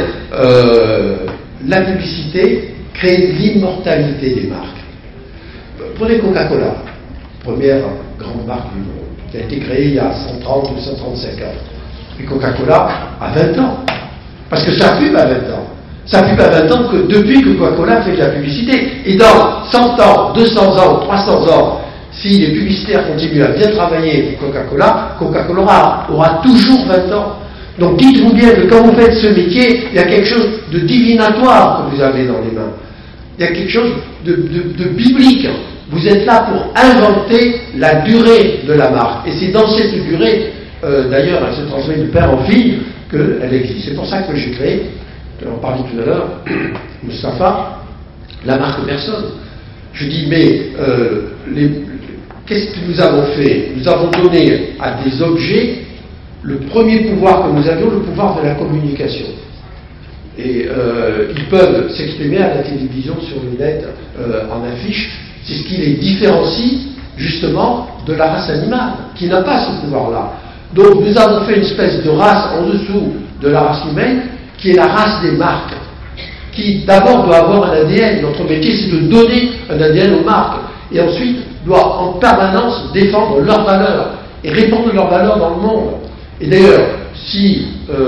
la publicité crée l'immortalité des marques. Prenez Coca-Cola, première grande marque du monde, qui a été créée il y a 130 ou 135 ans. Et Coca-Cola a 20 ans. Parce que ça pub à 20 ans. Ça pub à 20 ans que depuis que Coca-Cola fait de la publicité. Et dans 100 ans, 200 ans, 300 ans, si les publicitaires continuent à bien travailler pour Coca-Cola, Coca-Cola aura toujours 20 ans. Donc dites-vous bien que quand vous faites ce métier, il y a quelque chose de divinatoire que vous avez dans les mains. Il y a quelque chose de biblique. Vous êtes là pour inventer la durée de la marque. Et c'est dans cette durée, d'ailleurs, elle se transmet de père en fille, qu'elle existe. C'est pour ça que j'ai créé, on parlait tout à l'heure, Mustapha, la marque personne. Je dis, mais qu'est-ce que nous avons fait? Nous avons donné à des objets le premier pouvoir que nous avions, le pouvoir de la communication. Et ils peuvent s'exprimer à la télévision, sur le net, en affiche. C'est ce qui les différencie, justement, de la race animale, qui n'a pas ce pouvoir-là. Donc nous avons fait une espèce de race en dessous de la race humaine, qui est la race des marques, qui d'abord doit avoir un ADN. Notre métier, c'est de donner un ADN aux marques, et ensuite doit en permanence défendre leurs valeurs, et répandre leurs valeurs dans le monde. Et d'ailleurs, si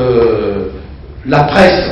la presse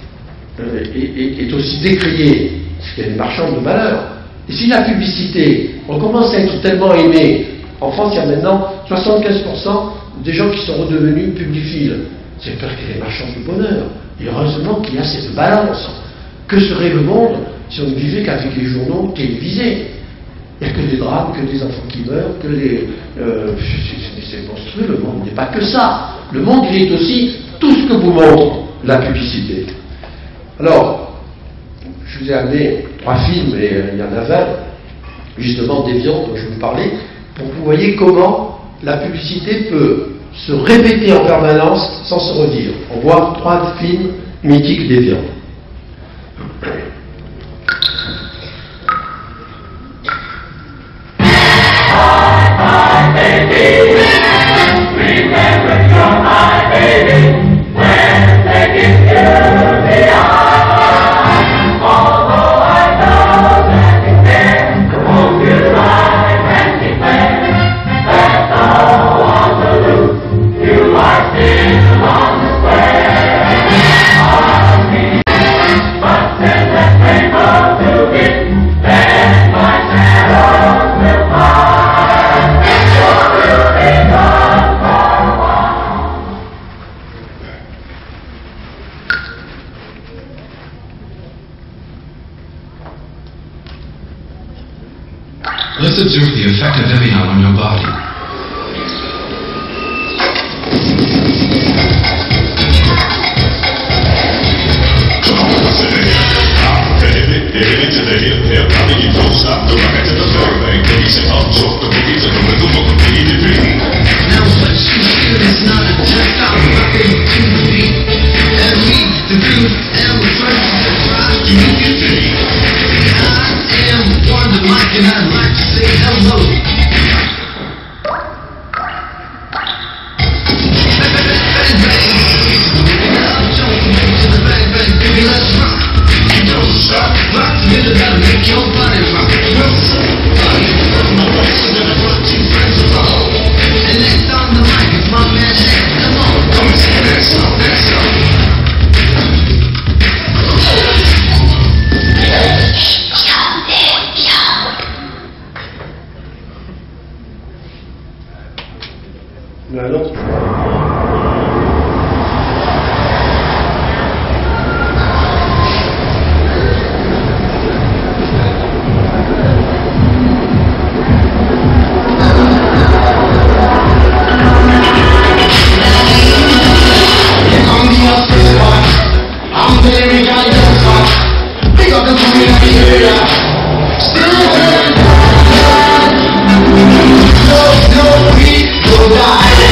est aussi décriée, c'est qu'elle est marchande de malheur, et si la publicité, on commence à être tellement aimé, en France il y a maintenant 75% des gens qui sont redevenus publiphiles, c'est parce qu'elle est marchande de bonheur. Et heureusement qu'il y a cette balance. Que serait le monde si on ne vivait qu'avec les journaux télévisés? Il n'y a que des drames, que des enfants qui meurent, que des... c'est monstrueux, le monde n'est pas que ça. Le monde, il est aussi tout ce que vous montre la publicité. Alors, je vous ai amené 3 films, et il y en a 20, justement déviants dont je vais vous parler, pour que vous voyez comment la publicité peut se répéter en permanence sans se redire. On voit 3 films mythiques déviants. Let's observe the effect of Evian on your body. And I'd like to say hello. Don't stop. Rock together, that'll make your body rock.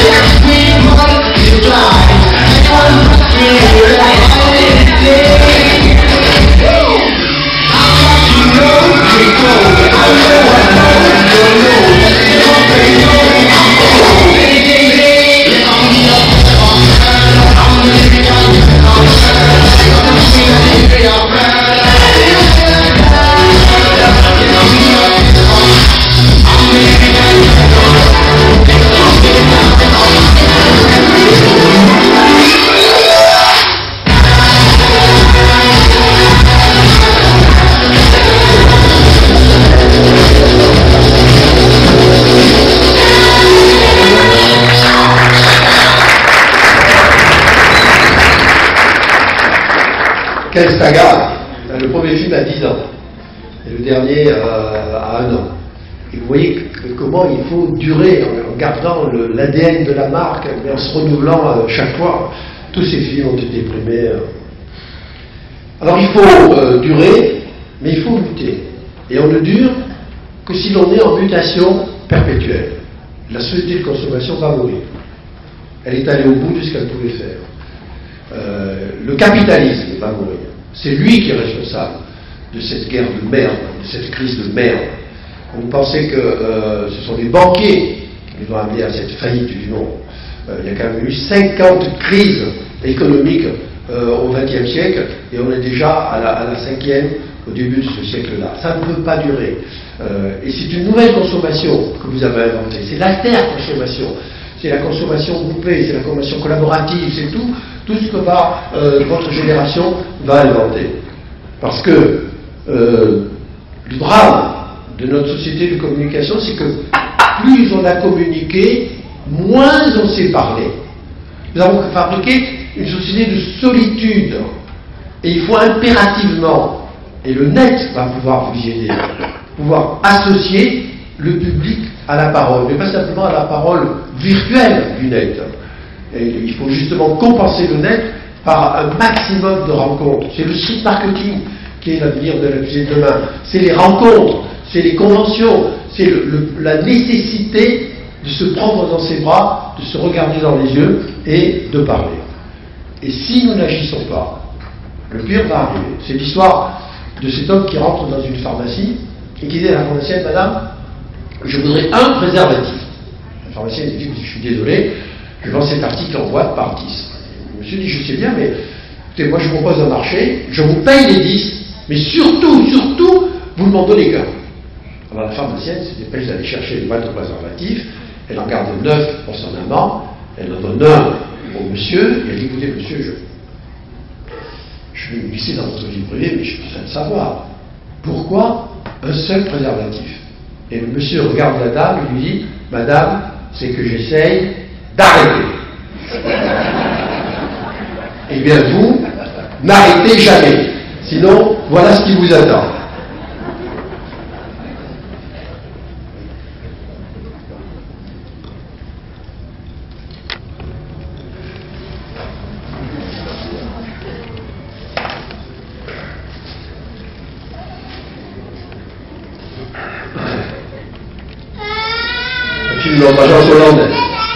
Quelle saga! Le premier film a 10 ans et le dernier a 1 an. Et vous voyez comment il faut durer en gardant l'ADN de la marque, mais en se renouvelant chaque fois. Tous ces films ont été primés. Alors il faut durer, mais il faut lutter. Et on ne dure que si l'on est en mutation perpétuelle. La société de consommation va mourir. Elle est allée au bout de ce qu'elle pouvait faire. Le capitalisme va mourir. C'est lui qui est responsable de cette guerre de merde, de cette crise de merde. Vous pensez que ce sont les banquiers qui nous ont amenés à cette faillite du monde. Il y a quand même eu 50 crises économiques au XXe siècle et on est déjà à la 5e au début de ce siècle-là. Ça ne peut pas durer. Et c'est une nouvelle consommation que vous avez inventée. C'est l'interconsommation. C'est la consommation groupée, c'est la consommation collaborative, c'est tout ce que votre génération va inventer. Parce que le drame de notre société de communication, c'est que plus on a communiqué, moins on s'est parlé. Nous avons fabriqué une société de solitude. Et il faut impérativement, et le net va pouvoir vous y aider, pouvoir associer le public à la parole, mais pas simplement à la parole virtuelle du net. Et il faut justement compenser le net par un maximum de rencontres. C'est le street marketing qui est l'avenir de la musique de demain. C'est les rencontres, c'est les conventions, c'est la nécessité de se prendre dans ses bras, de se regarder dans les yeux et de parler. Et si nous n'agissons pas, le pire va arriver. C'est l'histoire de cet homme qui rentre dans une pharmacie et qui dit à la pharmacienne: Madame, je voudrais un préservatif. La pharmacienne dit: je suis désolé, je vends cet article en boîte par 10. Le monsieur dit: je sais bien, mais écoutez, moi je vous propose un marché, je vous paye les 10, mais surtout, vous ne m'en donnez qu'un. Alors la pharmacienne se dépêche d'aller chercher une boîte de préservatifs, elle en garde 9 pour son amant, elle en donne un au monsieur, et elle dit: écoutez monsieur, je vais me glisser dans votre vie privée, mais j'ai besoin de savoir pourquoi un seul préservatif. Et le monsieur regarde la dame et lui dit: Madame, c'est que j'essaye d'arrêter. Eh bien vous, n'arrêtez jamais. Sinon, voilà ce qui vous attend. Film d'agence hollandaise.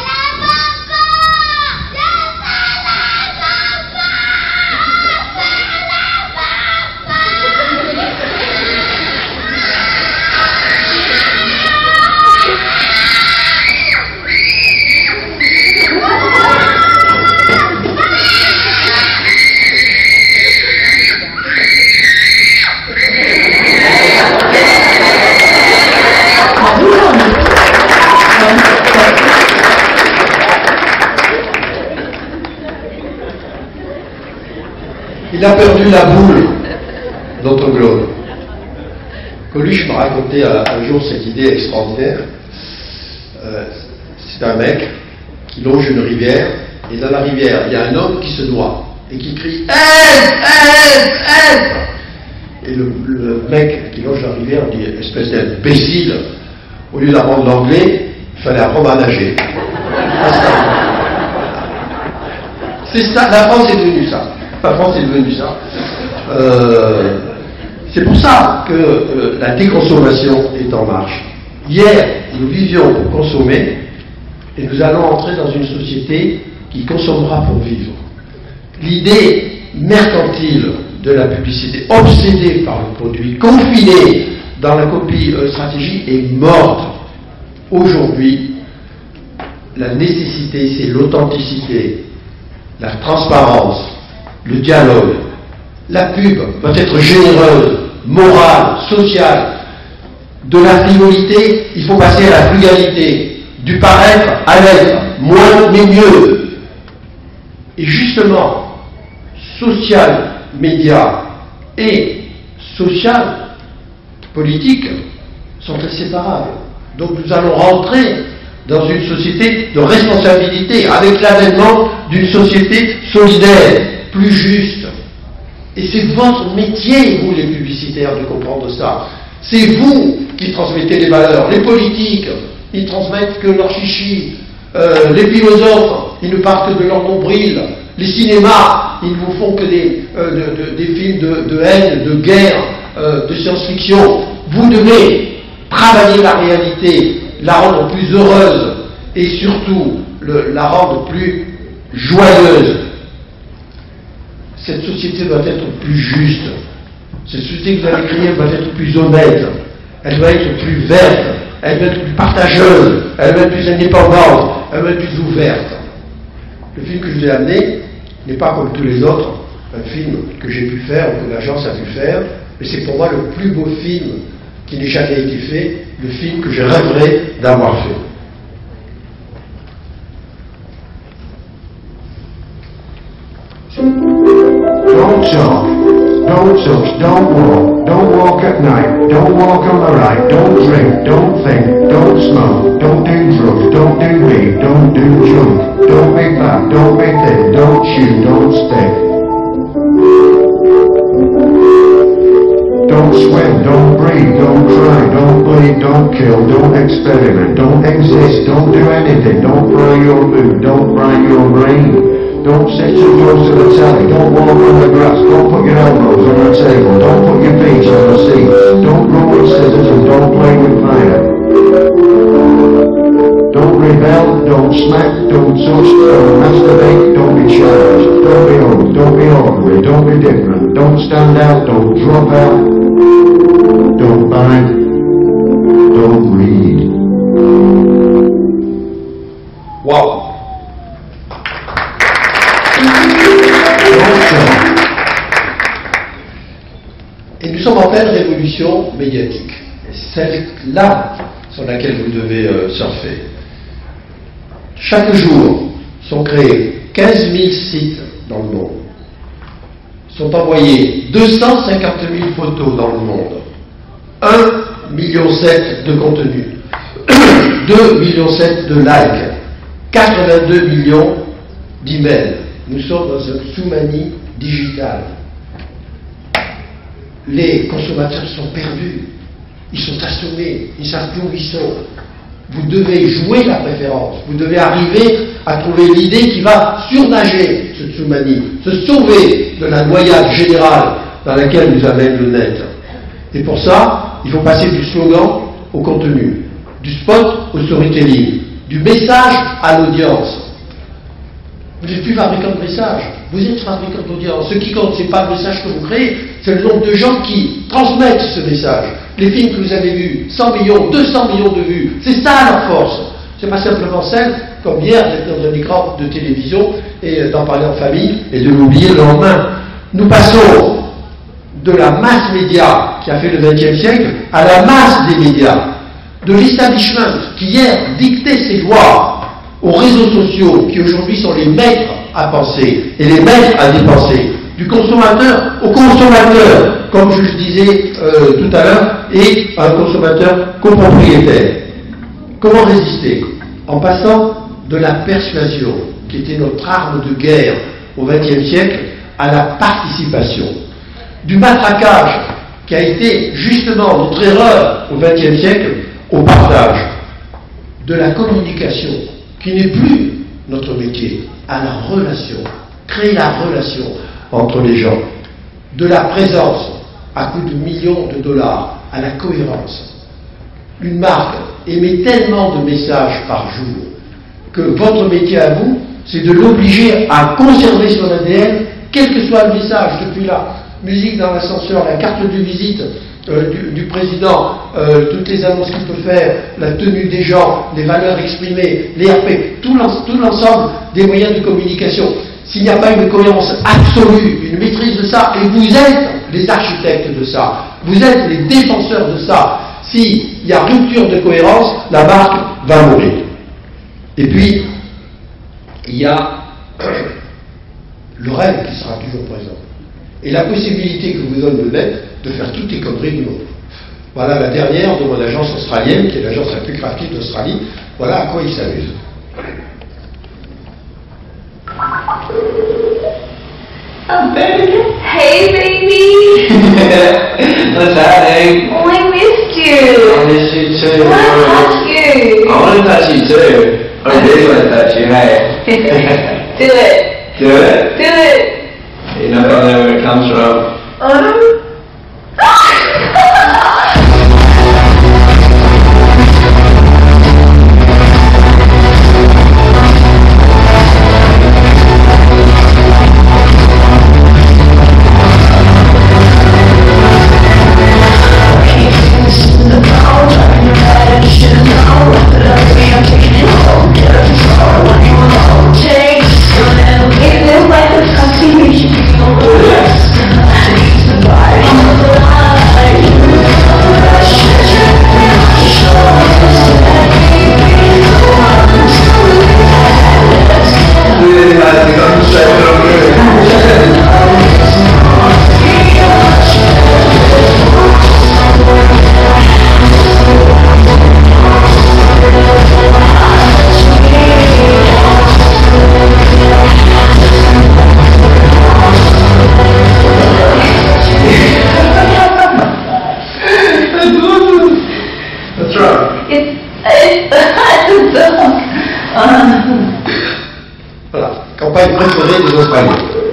Il a perdu la boule, notre globe. Coluche m'a raconté un jour cette idée extraordinaire. C'est un mec qui longe une rivière, et dans la rivière, il y a un homme qui se noie, et qui crie « Aide, aide, aide !» Et le mec qui longe la rivière dit « Espèce d'imbécile, au lieu d'apprendre l'anglais, il fallait apprendre à nager. » C'est ça, la France est devenue ça. La France est devenue ça. C'est pour ça que la déconsommation est en marche. Hier, nous vivions pour consommer, et nous allons entrer dans une société qui consommera pour vivre. L'idée mercantile de la publicité, obsédée par le produit, confinée dans la copie stratégie, est morte. Aujourd'hui, la nécessité, c'est l'authenticité, la transparence, le dialogue. La pub doit être généreuse, morale, sociale. De la frivolité, il faut passer à la frugalité. Du paraître à l'être, moins mais mieux. Et justement, social, média et social, politique, sont inséparables. Donc nous allons rentrer dans une société de responsabilité, avec l'avènement d'une société solidaire, plus juste. Et c'est votre métier, vous les publicitaires, de comprendre ça. C'est vous qui transmettez les valeurs. Les politiques, ils transmettent que leur chichi. Les philosophes, ils ne parlent que de leur nombril. Les cinémas, ils ne vous font que des films de haine, de guerre, de science-fiction. Vous devez travailler la réalité, la rendre plus heureuse et surtout la rendre plus joyeuse. Cette société doit être plus juste. Cette société que vous allez créer doit être plus honnête. Elle doit être plus verte. Elle doit être plus partageuse. Elle doit être plus indépendante. Elle doit être plus ouverte. Le film que je vous ai amené n'est pas comme tous les autres un film que j'ai pu faire ou que l'agence a pu faire, mais c'est pour moi le plus beau film qui n'ait jamais été fait, le film que je rêverais d'avoir fait. Don't talk, don't touch, don't walk at night, don't walk on the right, don't drink, don't think, don't smoke, don't do drugs, don't do weed, don't do junk, don't be fat, don't be thin, don't chew, don't spit. Don't swim, don't breathe, don't cry, don't bleed, don't kill, don't experiment, don't exist, don't do anything, don't fry your food, don't fry your brain. Don't sit too close to the telly, don't walk on the grass, don't put your elbows on the table, don't put your feet on the seat, don't go with scissors and don't play with fire. Don't rebel, don't smack, don't touch, don't masturbate, don't be childish, don't be old, don't be ordinary, don't be different, don't stand out, don't drop out, don't buy, don't read. Wow! Et nous sommes en pleine révolution médiatique. C'est celle-là sur laquelle vous devez surfer. Chaque jour sont créés 15 000 sites dans le monde. Sont envoyés 250 000 photos dans le monde. 1,7 million de contenus. 2,7 millions de likes. 82 millions d'emails. Nous sommes dans une sous-manie digitale. Les consommateurs sont perdus. Ils sont assommés. Ils ne savent plus où ils sont. Vous devez jouer la préférence. Vous devez arriver à trouver l'idée qui va surnager cette sous-manie, se sauver de la noyade générale dans laquelle nous amène le net. Et pour ça, il faut passer du slogan au contenu, du spot au storytelling, du message à l'audience. Vous n'êtes plus fabricant de messages, vous êtes fabricant d'audience. Ce qui compte, ce n'est pas le message que vous créez, c'est le nombre de gens qui transmettent ce message. Les films que vous avez vus, 100 millions, 200 millions de vues, c'est ça leur force. C'est pas simplement celle, comme hier, d'être dans un écran de télévision et d'en parler en famille et de l'oublier le lendemain. Nous passons de la masse média qui a fait le XXe siècle à la masse des médias, de l'establishment qui hier dictait ses lois aux réseaux sociaux qui aujourd'hui sont les maîtres à penser et les maîtres à dépenser, du consommateur au consommateur, comme je le disais tout à l'heure, et un consommateur copropriétaire. Comment résister? En passant de la persuasion, qui était notre arme de guerre au XXe siècle, à la participation. Du matraquage, qui a été justement notre erreur au XXe siècle, au partage. De la communication, qui n'est plus notre métier, à la relation. Créer la relation entre les gens. De la présence, à coût de millions de dollars, à la cohérence. Une marque émet tellement de messages par jour que votre métier à vous, c'est de l'obliger à conserver son ADN, quel que soit le message, depuis la musique dans l'ascenseur, la carte de visite du président, toutes les annonces qu'il peut faire, la tenue des gens, les valeurs exprimées, les RP, tout l'ensemble des moyens de communication. S'il n'y a pas une cohérence absolue, une maîtrise de ça, et vous êtes les architectes de ça, vous êtes les défenseurs de ça, s'il y a rupture de cohérence, la marque va mourir. Et puis, il y a le rêve qui sera toujours présent. Et la possibilité que vous donne le net de faire toutes les conneries du monde. Voilà la dernière de mon agence australienne, qui est l'agence la plus graphique d'Australie. Voilà à quoi il s'amuse. Oh, baby. Hey, baby. What's happening? Oh, I missed you. I miss you too. I want to touch you. I want to touch you too. I really want to touch you, hey. Do it. Do it? Do it. You're not going to know where it comes from. Oh, no. Voilà, campagne préférée des Australiens.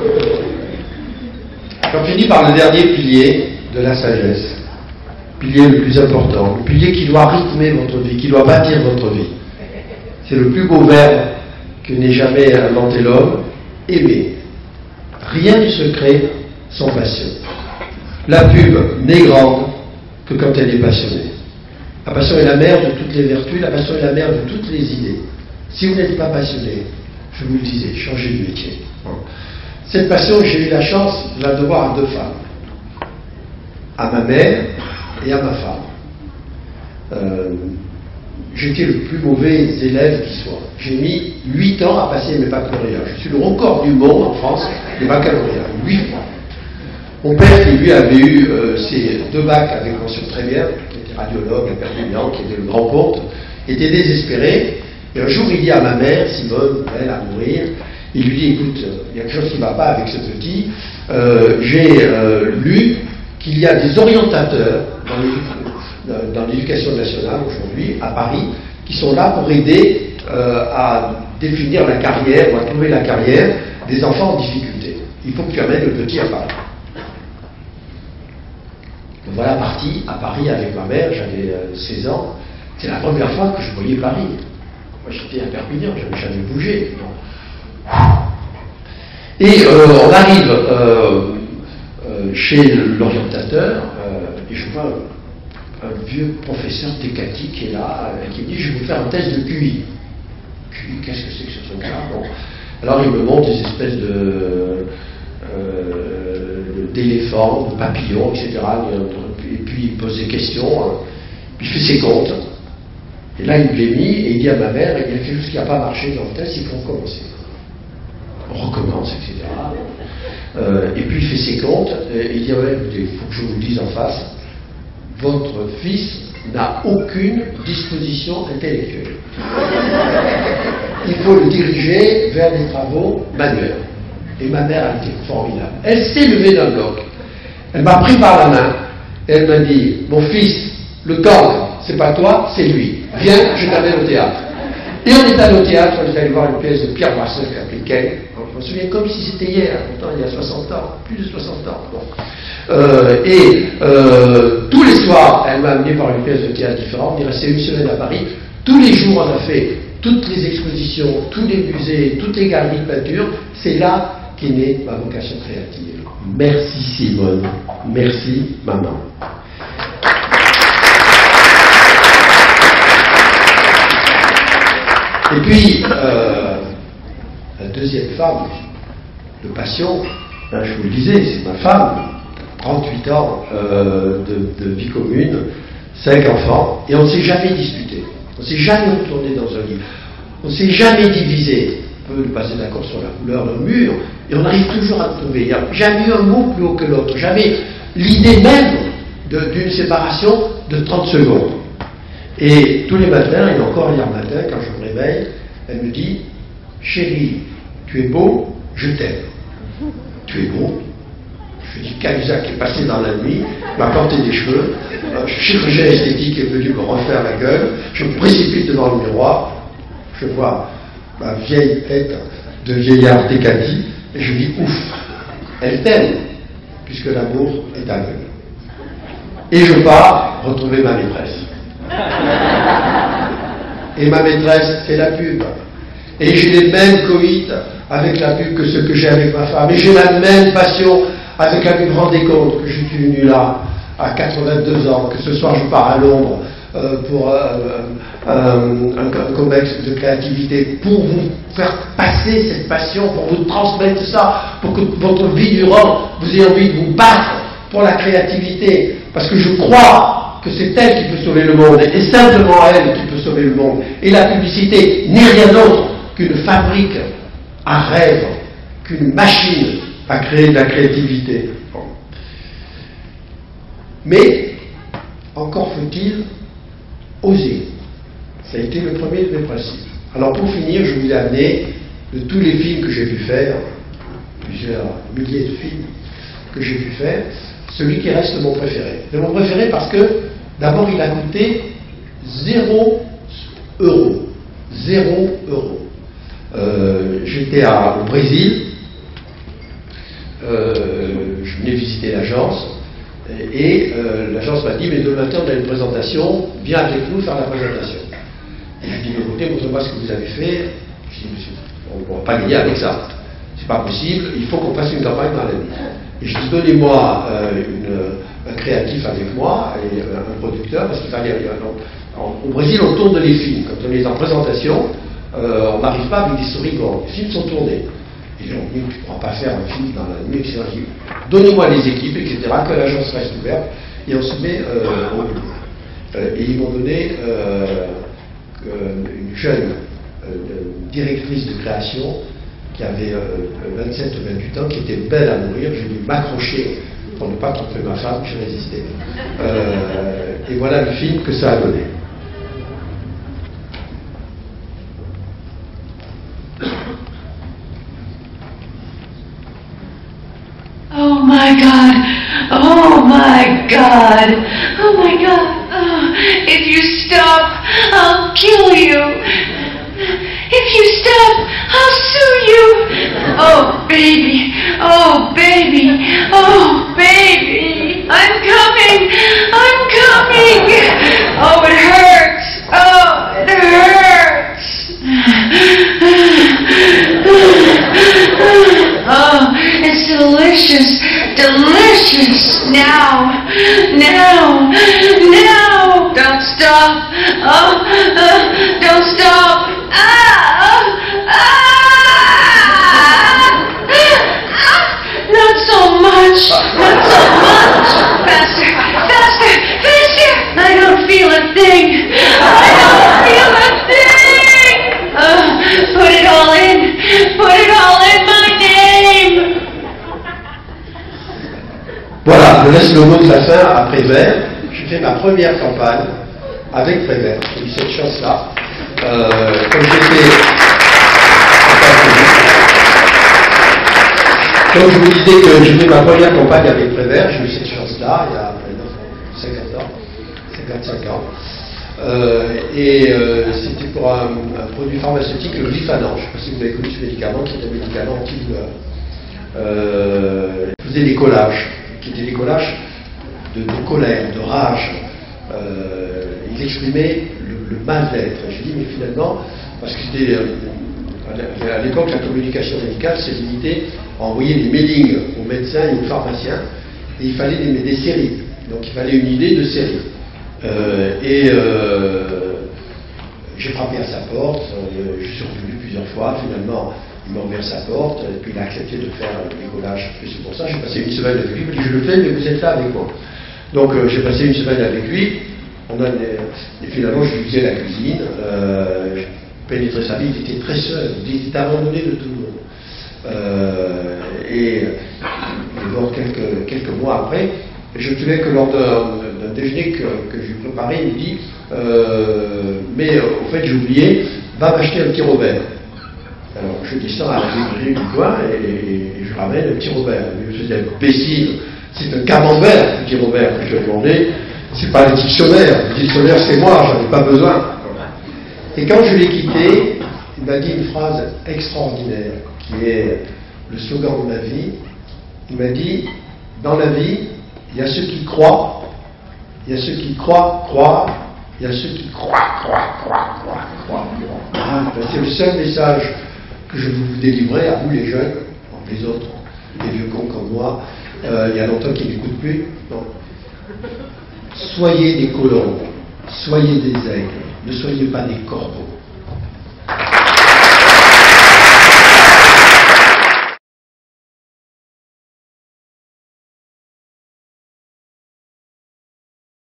J'en finis par le dernier pilier de la sagesse, pilier le plus important, le pilier qui doit rythmer votre vie, qui doit bâtir votre vie. C'est le plus beau verbe que n'ait jamais inventé l'homme, aimer. Rien ne se crée sans passion. La pub n'est grande que quand elle est passionnée. La passion est la mère de toutes les vertus, la passion est la mère de toutes les idées. Si vous n'êtes pas passionné, je vous le disais, changez de métier. Cette passion, j'ai eu la chance de la devoir à deux femmes. À ma mère et à ma femme. J'étais le plus mauvais élève qui soit. J'ai mis 8 ans à passer mes baccalauréats. Je suis le record du monde en France des baccalauréats. 8 fois. Mon père, qui lui avait eu ses 2 bacs avec mention très bien, qui était radiologue à Perpignan, qui était le grand comte, était désespéré. Et un jour, il dit à ma mère, Simone, elle à mourir, il lui dit, écoute, il y a quelque chose qui ne va pas avec ce petit. J'ai lu qu'il y a des orientateurs dans l'éducation nationale aujourd'hui, à Paris, qui sont là pour aider à définir la carrière ou à trouver la carrière des enfants en difficulté. Il faut que tu amènes le petit à Paris. Donc voilà parti à Paris avec ma mère, j'avais 16 ans. C'est la première fois que je voyais Paris. Moi j'étais à Perpignan, je n'avais jamais bougé. Et on arrive chez l'orientateur et je vois un vieux professeur Tecati qui est là, qui me dit, je vais vous faire un test de QI. QI, qu'est-ce que c'est que ce truc-là? Bon. Alors il me montre des espèces d'éléphants, de papillons, etc. Et puis il pose des questions, puis il fait ses comptes. Et là il me les mis et il dit à ma mère, il y a quelque chose qui n'a pas marché dans le test, il faut recommencer. On recommence, etc. Et puis il fait ses comptes, et il dit, ouais, écoutez, il faut que je vous le dise en face, votre fils n'a aucune disposition intellectuelle. Il faut le diriger vers des travaux manuels. Et ma mère a été formidable. Elle s'est levée d'un bloc. Elle m'a pris par la main. Et elle m'a dit, mon fils, le gang, c'est pas toi, c'est lui. Viens, je t'amène au théâtre. Et on est allé au théâtre, on est allé voir une pièce de Pierre Brasseur qui s'appelait Ken. Je me souviens comme si c'était hier, pourtant il y a 60 ans, plus de 60 ans. Bon. Tous les soirs, elle m'a amené par une pièce de théâtre différente. On est resté une semaine à Paris. Tous les jours, on a fait toutes les expositions, tous les musées, toutes les galeries de peinture, c'est là qu'est née ma vocation créative. Merci Simone, merci maman. Et puis, la deuxième femme de passion, je vous le disais, c'est ma femme, 38 ans de vie commune, 5 enfants, et on ne s'est jamais disputé, on ne s'est jamais retourné dans un livre, on ne s'est jamais divisé. On peut passer d'accord sur la couleur d'un mur, et on arrive toujours à trouver. Il n'y a jamais eu un mot plus haut que l'autre, jamais l'idée même d'une séparation de 30 secondes. Et tous les matins, et encore hier matin, quand je me réveille, elle me dit « Chérie, tu es beau, je t'aime. » Tu es beau. Je dis Cahuzac qui est passé dans la nuit, m'a porté des cheveux, un chirurgien esthétique est venu me refaire la gueule, je me précipite devant le miroir, je vois ma vieille tête de vieillard décadi, et je dis ouf, elle t'aime, puisque l'amour est aveugle. Et je pars retrouver ma maîtresse. Et ma maîtresse fait la pub. Et j'ai les mêmes coïts avec la pub que ceux que j'ai avec ma femme. Et j'ai la même passion avec la pub. Rendez compte que je suis venu là à 82 ans, que ce soir je pars à Londres pour un comex de créativité, pour vous faire passer cette passion, pour vous transmettre ça, pour que votre vie durant, vous ayez envie de vous battre pour la créativité. Parce que je crois que c'est elle qui peut sauver le monde, et simplement elle qui peut sauver le monde. Et la publicité n'est rien d'autre qu'une fabrique à rêve, qu'une machine à créer de la créativité. Mais, encore faut-il oser. Ça a été le premier de mes principes. Alors pour finir, je vous ai amené de tous les films que j'ai pu faire, plusieurs milliers de films que j'ai pu faire, celui qui reste mon préféré. C'est mon préféré parce que, d'abord, il a coûté 0 €. 0 €. J'étais au Brésil, je venais visiter l'agence, et l'agence m'a dit, mais demain matin, on a une présentation, viens avec nous faire la présentation. Et je lui ai dit, écoutez, montrez-moi ce que vous avez fait. Je lui ai dit, monsieur, on ne pourra pas gagner avec ça. C'est pas possible, il faut qu'on fasse une campagne dans la vie. Et je dis, donnez-moi un créatif avec moi, et un producteur, parce qu'il fallait... Au Brésil, on tourne les films. Quand on est en présentation, on n'arrive pas avec des storyboards. Les films sont tournés. Et on dit, tu ne pourras pas faire un film dans la nuit, etc. Donnez-moi les équipes, etc., que l'agence reste ouverte, et on se met au boulot. Et ils m'ont donné une jeune directrice de création qui avait 27 ou 28 ans, qui était belle à mourir. J'ai dû m'accrocher pour ne pas tromper ma femme, j'ai résisté. Et voilà le film que ça a donné. Oh my God! Oh my God! Oh my God! Oh, if you stop, I'll kill you! If you stop, I'll sue you! Oh baby! Oh baby! Oh baby! I'm coming! I'm coming! Oh, it hurts! Oh, it hurts! Oh, it's delicious! Delicious! Now! Now! Now! Don't stop! Oh, don't stop! Not so much! Not so much! Faster! Faster! Faster! I don't feel a thing! I don't feel a thing! Put it all in! Put it all in my name! Voilà, je laisse le mot de la fin à Prévert. J'ai fait ma première campagne avec Prévert. J'ai eu cette chance-là. Comme je vous disais que j'ai fait ma première campagne avec Prévert, j'ai eu cette chance-là, il y a 55 ans. C'était pour un produit pharmaceutique, le Glifadan. Je ne sais pas si vous avez connu ce médicament, qui est un médicament antidouleur. Il faisait des collages, qui étaient des collages de colère, de rage. Il exprimait le mal-être. Je dis, mais finalement, parce que c'était à l'époque la communication médicale s'est limitée à envoyer des mailings aux médecins et aux pharmaciens, et il fallait des séries. Donc il fallait une idée de série. J'ai frappé à sa porte, je suis revenu plusieurs fois, finalement il m'a ouvert sa porte, et puis il a accepté de faire le bricolage. C'est pour ça que j'ai passé une semaine avec lui, il m'a dit je le fais, mais vous êtes là avec moi. Donc j'ai passé une semaine avec lui, et finalement je lui faisais la cuisine, je pénétrais sa vie, il était très seul, il était abandonné de tout le monde. Et donc quelques mois après, je me souviens que lors d'un déjeuner que je lui préparais, il me dit mais au fait j'ai oublié, va m'acheter un petit Robert. Alors je descends à la librairie du coin et je ramène un petit Robert. Je me suis dit imbécile, c'est un camembert, le petit Robert que je lui ai demandé, c'est pas le dictionnaire c'est moi, j'en ai pas besoin. Et quand je l'ai quitté, il m'a dit une phrase extraordinaire qui est le slogan de ma vie. Il m'a dit, dans la vie, il y a ceux qui croient, il y a ceux qui croient, il y a ceux qui croient. C'est le seul message que je vous délivrer à vous les jeunes, les autres, les vieux cons comme moi, il y a longtemps qu'ils n'écoutent plus. Non. Soyez des colombes, soyez des aigles, ne soyez pas des corbeaux.